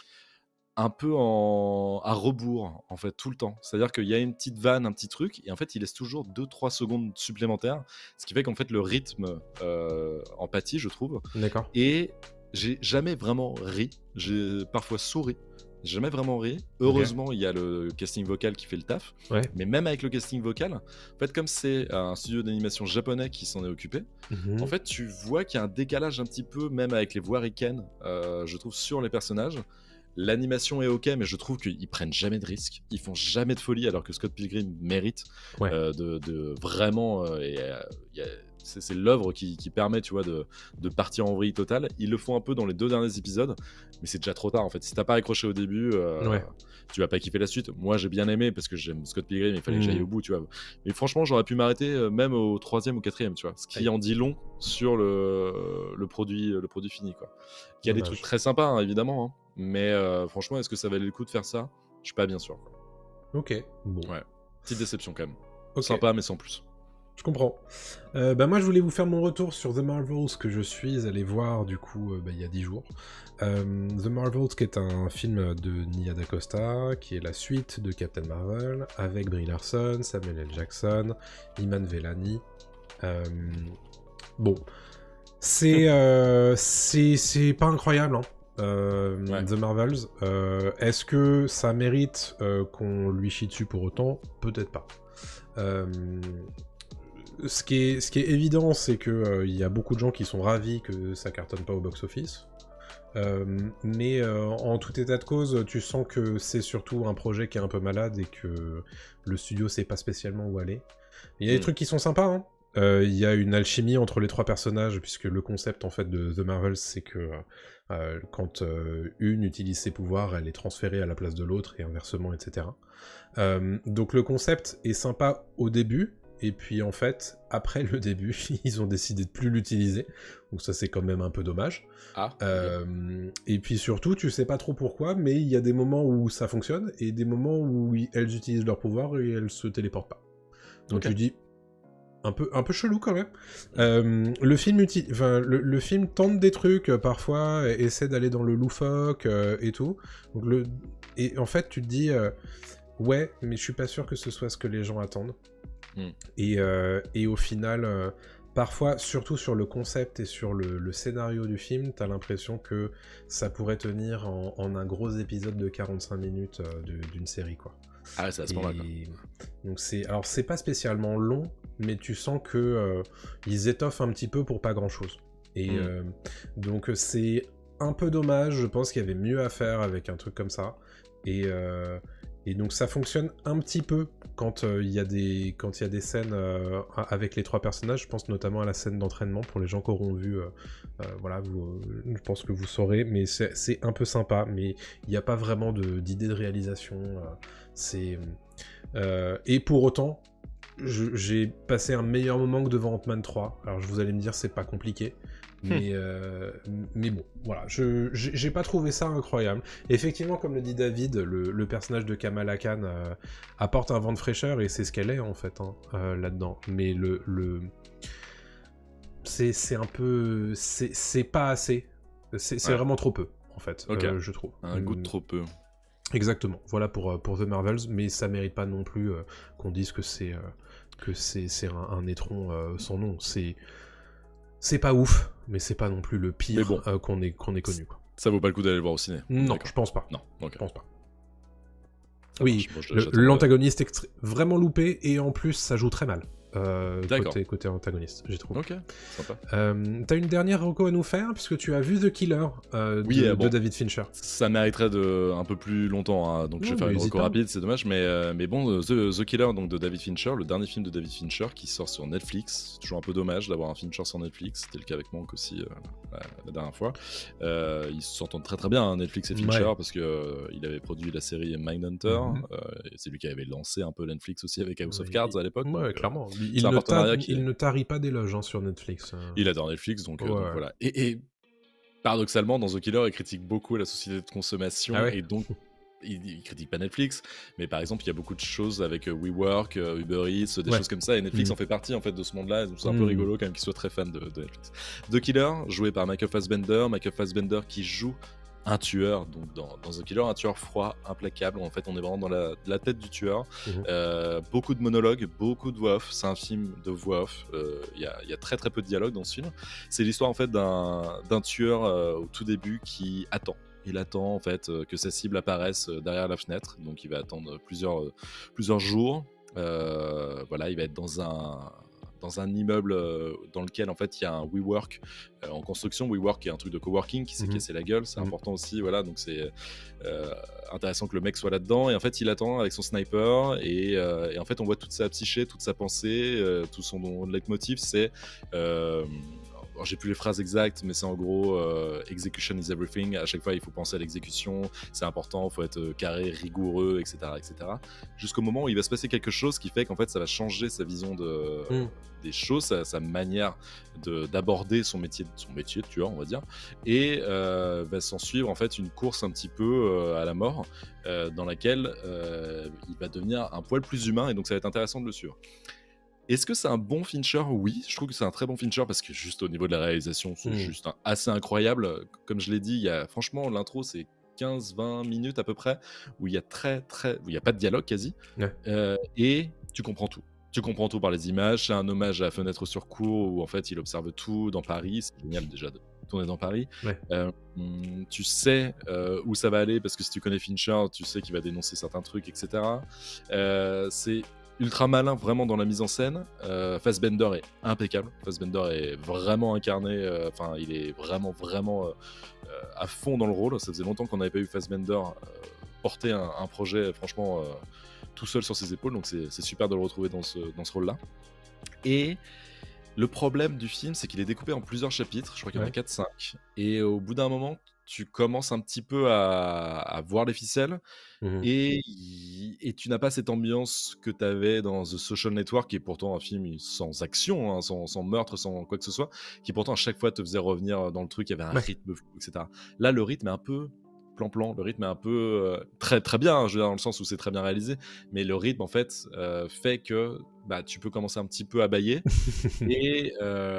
à rebours, en fait, tout le temps. C'est-à-dire qu'il y a une petite vanne, un petit truc, et en fait, il laisse toujours 2-3 secondes supplémentaires, ce qui fait qu'en fait, le rythme en pâtit, je trouve. D'accord. Et j'ai jamais vraiment ri. J'ai parfois souri. J'ai jamais vraiment ri. Heureusement, il y a le casting vocal qui fait le taf. Ouais. Mais même avec le casting vocal, en fait, comme c'est un studio d'animation japonais qui s'en est occupé, en fait, tu vois qu'il y a un décalage un petit peu, même avec les voix ricaines, je trouve, sur les personnages. L'animation est ok, mais je trouve qu'ils prennent jamais de risques, ils font jamais de folie, alors que Scott Pilgrim mérite de vraiment. C'est l'œuvre qui permet, tu vois, de partir en vrille totale. Ils le font un peu dans les 2 derniers épisodes, mais c'est déjà trop tard en fait. Si t'as pas accroché au début, tu vas pas kiffer la suite. Moi, j'ai bien aimé parce que j'aime Scott Pilgrim, il fallait que j'aille au bout, tu vois. Mais franchement, j'aurais pu m'arrêter même au 3e ou 4e, tu vois. Ce qui en dit long sur le produit fini, quoi. Il y a des trucs très sympas, hein, évidemment, hein. Mais franchement, est-ce que ça valait le coup de faire ça ? Je suis pas bien sûr, quoi. Ok, bon. Ouais, petite déception quand même. Okay. Sympa, mais sans plus. Je comprends. Moi, je voulais vous faire mon retour sur The Marvels, que je suis allé voir, du coup, il y a 10 jours. The Marvels, qui est un film de Nia DaCosta, qui est la suite de Captain Marvel, avec Brie Larson, Samuel L. Jackson, Iman Vellani. Bon, c'est pas incroyable, hein. The Marvels. Est-ce que ça mérite qu'on lui chie dessus pour autant ? Peut-être pas. Ce qui est évident, c'est que y a beaucoup de gens qui sont ravis que ça cartonne pas au box-office. Mais en tout état de cause, tu sens que c'est surtout un projet qui est un peu malade et que le studio sait pas spécialement où aller. Il y a des trucs qui sont sympas, hein. Il y a une alchimie entre les 3 personnages, puisque le concept en fait de The Marvels, c'est que quand une utilise ses pouvoirs, elle est transférée à la place de l'autre, et inversement, etc. Donc le concept est sympa au début, et puis en fait, après le début, ils ont décidé de plus l'utiliser, donc ça c'est quand même un peu dommage. Et puis surtout, tu sais pas trop pourquoi, mais il y a des moments où ça fonctionne, et des moments où elles utilisent leur pouvoir et elles se téléportent pas. Donc tu dis... Un peu chelou quand même. Le film tente des trucs parfois, essaie d'aller dans le loufoque et tout. Donc et en fait, tu te dis, Ouais, mais je suis pas sûr que ce soit ce que les gens attendent. Et au final, parfois, surtout sur le concept et sur le scénario du film, t'as l'impression que ça pourrait tenir en un gros épisode de 45 minutes d'une série, quoi. Ah, c'est à ce moment-là, quoi. Donc alors c'est pas spécialement long, mais tu sens que ils étoffent un petit peu pour pas grand-chose. Et donc c'est un peu dommage, je pense qu'il y avait mieux à faire avec un truc comme ça. Et donc ça fonctionne un petit peu quand il y a des scènes avec les 3 personnages. Je pense notamment à la scène d'entraînement pour les gens qui auront vu. Voilà, je pense que vous saurez, mais c'est un peu sympa. Mais il n'y a pas vraiment d'idée de réalisation. Et pour autant, j'ai passé un meilleur moment que devant Ant-Man 3. Alors vous allez me dire, c'est pas compliqué. Mais bon, voilà, j'ai pas trouvé ça incroyable. Effectivement, comme le dit David, le personnage de Kamala Khan apporte un vent de fraîcheur et c'est ce qu'elle est en fait là-dedans. Mais c'est un peu, c'est pas assez. C'est vraiment trop peu en fait, je trouve. Un goût de trop peu. Exactement. Voilà pour The Marvels, mais ça mérite pas non plus qu'on dise que c'est un étron sans nom. C'est pas ouf, mais c'est pas non plus le pire qu'on ait connu, quoi. Ça vaut pas le coup d'aller le voir au ciné? Non, je pense pas. Non, okay. Je pense pas. Oui, l'antagoniste est vraiment loupé, et en plus, ça joue très mal. Côté antagoniste, j'ai trouvé. Ok, sympa. T'as une dernière reco à nous faire, puisque tu as vu The Killer de David Fincher. Ça mériterait un peu plus longtemps, hein, donc je vais faire une reco rapide, c'est dommage, mais bon, The Killer donc, de David Fincher, le dernier film de David Fincher qui sort sur Netflix. C'est toujours un peu dommage d'avoir un Fincher sur Netflix, c'était le cas avec Monk aussi la dernière fois. Ils s'entendent très très bien, hein, Netflix et Fincher, parce qu'il avait produit la série Mindhunter, c'est lui qui avait lancé un peu Netflix aussi avec House of Cards à l'époque. Ouais, clairement. Il ne tarit pas d'éloges sur Netflix. Il adore Netflix, donc voilà. Et paradoxalement, dans The Killer, il critique beaucoup la société de consommation, et donc il critique pas Netflix, mais par exemple, il y a beaucoup de choses avec WeWork, Uber Eats, des choses comme ça, et Netflix en fait partie en fait de ce monde-là, donc c'est un peu rigolo quand même qu'il soit très fan de Netflix. The Killer, joué par Michael Fassbender qui joue un tueur, donc dans The Killer, un tueur froid, implacable. En fait, on est vraiment dans la tête du tueur. Beaucoup de monologues, beaucoup de voix off. C'est un film de voix off. Il y a très très peu de dialogue dans ce film. C'est l'histoire en fait d'un tueur au tout début qui attend. Il attend en fait que sa cible apparaisse derrière la fenêtre. Donc il va attendre plusieurs jours. Voilà, il va être dans un immeuble dans lequel en fait il y a un WeWork en construction. WeWork est un truc de coworking qui s'est cassé la gueule, c'est important aussi, voilà, donc c'est intéressant que le mec soit là-dedans, et en fait il attend avec son sniper, et en fait on voit toute sa psyché, toute sa pensée, tout son leitmotiv, c'est alors, j'ai plus les phrases exactes, mais c'est en gros execution is everything. À chaque fois, il faut penser à l'exécution, c'est important, il faut être carré, rigoureux, etc., etc. Jusqu'au moment où il va se passer quelque chose qui fait qu'en fait, ça va changer sa vision des choses, sa manière d'aborder son métier de tueur, on va dire, et va s'en suivre en fait une course un petit peu à la mort, dans laquelle il va devenir un poil plus humain, et donc ça va être intéressant de le suivre. Est-ce que c'est un bon Fincher? Oui, je trouve que c'est un très bon Fincher, parce que juste au niveau de la réalisation, c'est juste assez incroyable. Comme je l'ai dit, franchement, l'intro, c'est 15-20 minutes à peu près, où il y a où il n'y a pas de dialogue quasi, et tu comprends tout. Tu comprends tout par les images. C'est un hommage à Fenêtre sur cour, où en fait il observe tout dans Paris. C'est génial déjà de tourner dans Paris. Tu sais où ça va aller, parce que si tu connais Fincher, tu sais qu'il va dénoncer certains trucs, etc. C'est ultra malin vraiment dans la mise en scène. Fassbender est impeccable. Fassbender est vraiment incarné. Enfin, il est vraiment à fond dans le rôle. Ça faisait longtemps qu'on n'avait pas eu Fassbender porter un projet franchement tout seul sur ses épaules. Donc c'est super de le retrouver dans ce rôle-là. Et le problème du film, c'est qu'il est découpé en plusieurs chapitres. Je crois qu'il y en a 4-5. Et au bout d'un moment, tu commences un petit peu à voir les ficelles, et tu n'as pas cette ambiance que tu avais dans The Social Network, qui est pourtant un film sans action, hein, sans meurtre, sans quoi que ce soit, qui pourtant à chaque fois te faisait revenir dans le truc, il y avait un rythme fou, etc. Là, le rythme est un peu plan-plan, le rythme est un peu très très bien, hein, je veux dire, dans le sens où c'est très bien réalisé, mais le rythme en fait fait que tu peux commencer un petit peu à bâiller, et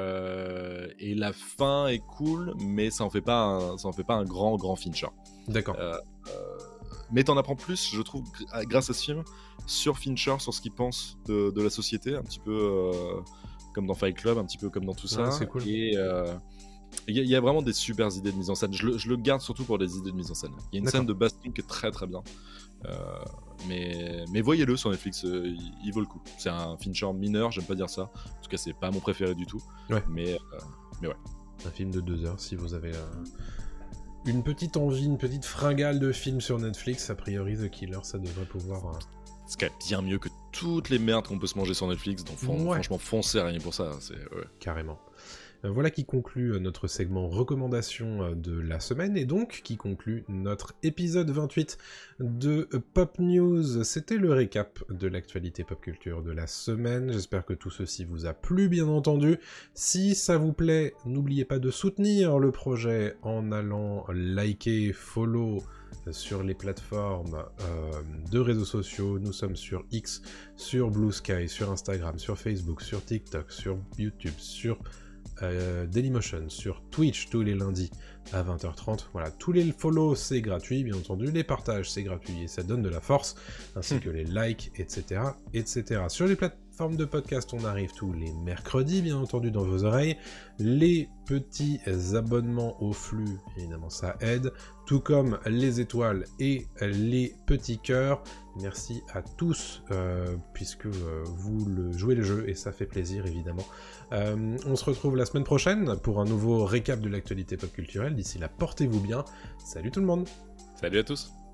la fin est cool, mais ça en fait pas un grand Fincher. D'accord. mais t'en apprends plus, je trouve, grâce à ce film, sur Fincher, sur ce qu'il pense de la société, un petit peu comme dans Fight Club, un petit peu comme dans tout ça. C'est cool. Et il y a vraiment des super idées de mise en scène. Je le garde surtout pour des idées de mise en scène. Il y a une scène de baston qui est très très bien. Mais voyez-le sur Netflix, il vaut le coup. C'est un Fincher mineur, j'aime pas dire ça. En tout cas, c'est pas mon préféré du tout. Ouais. Mais ouais. Un film de 2 heures, si vous avez une petite envie, une petite fringale de film sur Netflix, a priori The Killer, ça devrait pouvoir... C'est quand même bien mieux que toutes les merdes qu'on peut se manger sur Netflix, donc franchement, foncez rien pour ça. Carrément. Voilà qui conclut notre segment recommandation de la semaine et donc qui conclut notre épisode 28 de Pop News. C'était le récap de l'actualité pop culture de la semaine. J'espère que tout ceci vous a plu, bien entendu. Si ça vous plaît, n'oubliez pas de soutenir le projet en allant liker, follow sur les plateformes de réseaux sociaux. Nous sommes sur X, sur Blue Sky, sur Instagram, sur Facebook, sur TikTok, sur YouTube, sur Dailymotion, sur Twitch tous les lundis à 20h30. Voilà, tous les follow c'est gratuit, bien entendu, les partages c'est gratuit et ça donne de la force, ainsi que les likes, etc., etc. Sur les plateformes de podcast, on arrive tous les mercredis, bien entendu, dans vos oreilles. Les petits abonnements au flux, évidemment, ça aide, tout comme les étoiles et les petits cœurs. Merci à tous, puisque vous jouez le jeu et ça fait plaisir, évidemment. On se retrouve la semaine prochaine pour un nouveau récap de l'actualité pop culturelle. D'ici là, portez-vous bien. Salut tout le monde. Salut à tous.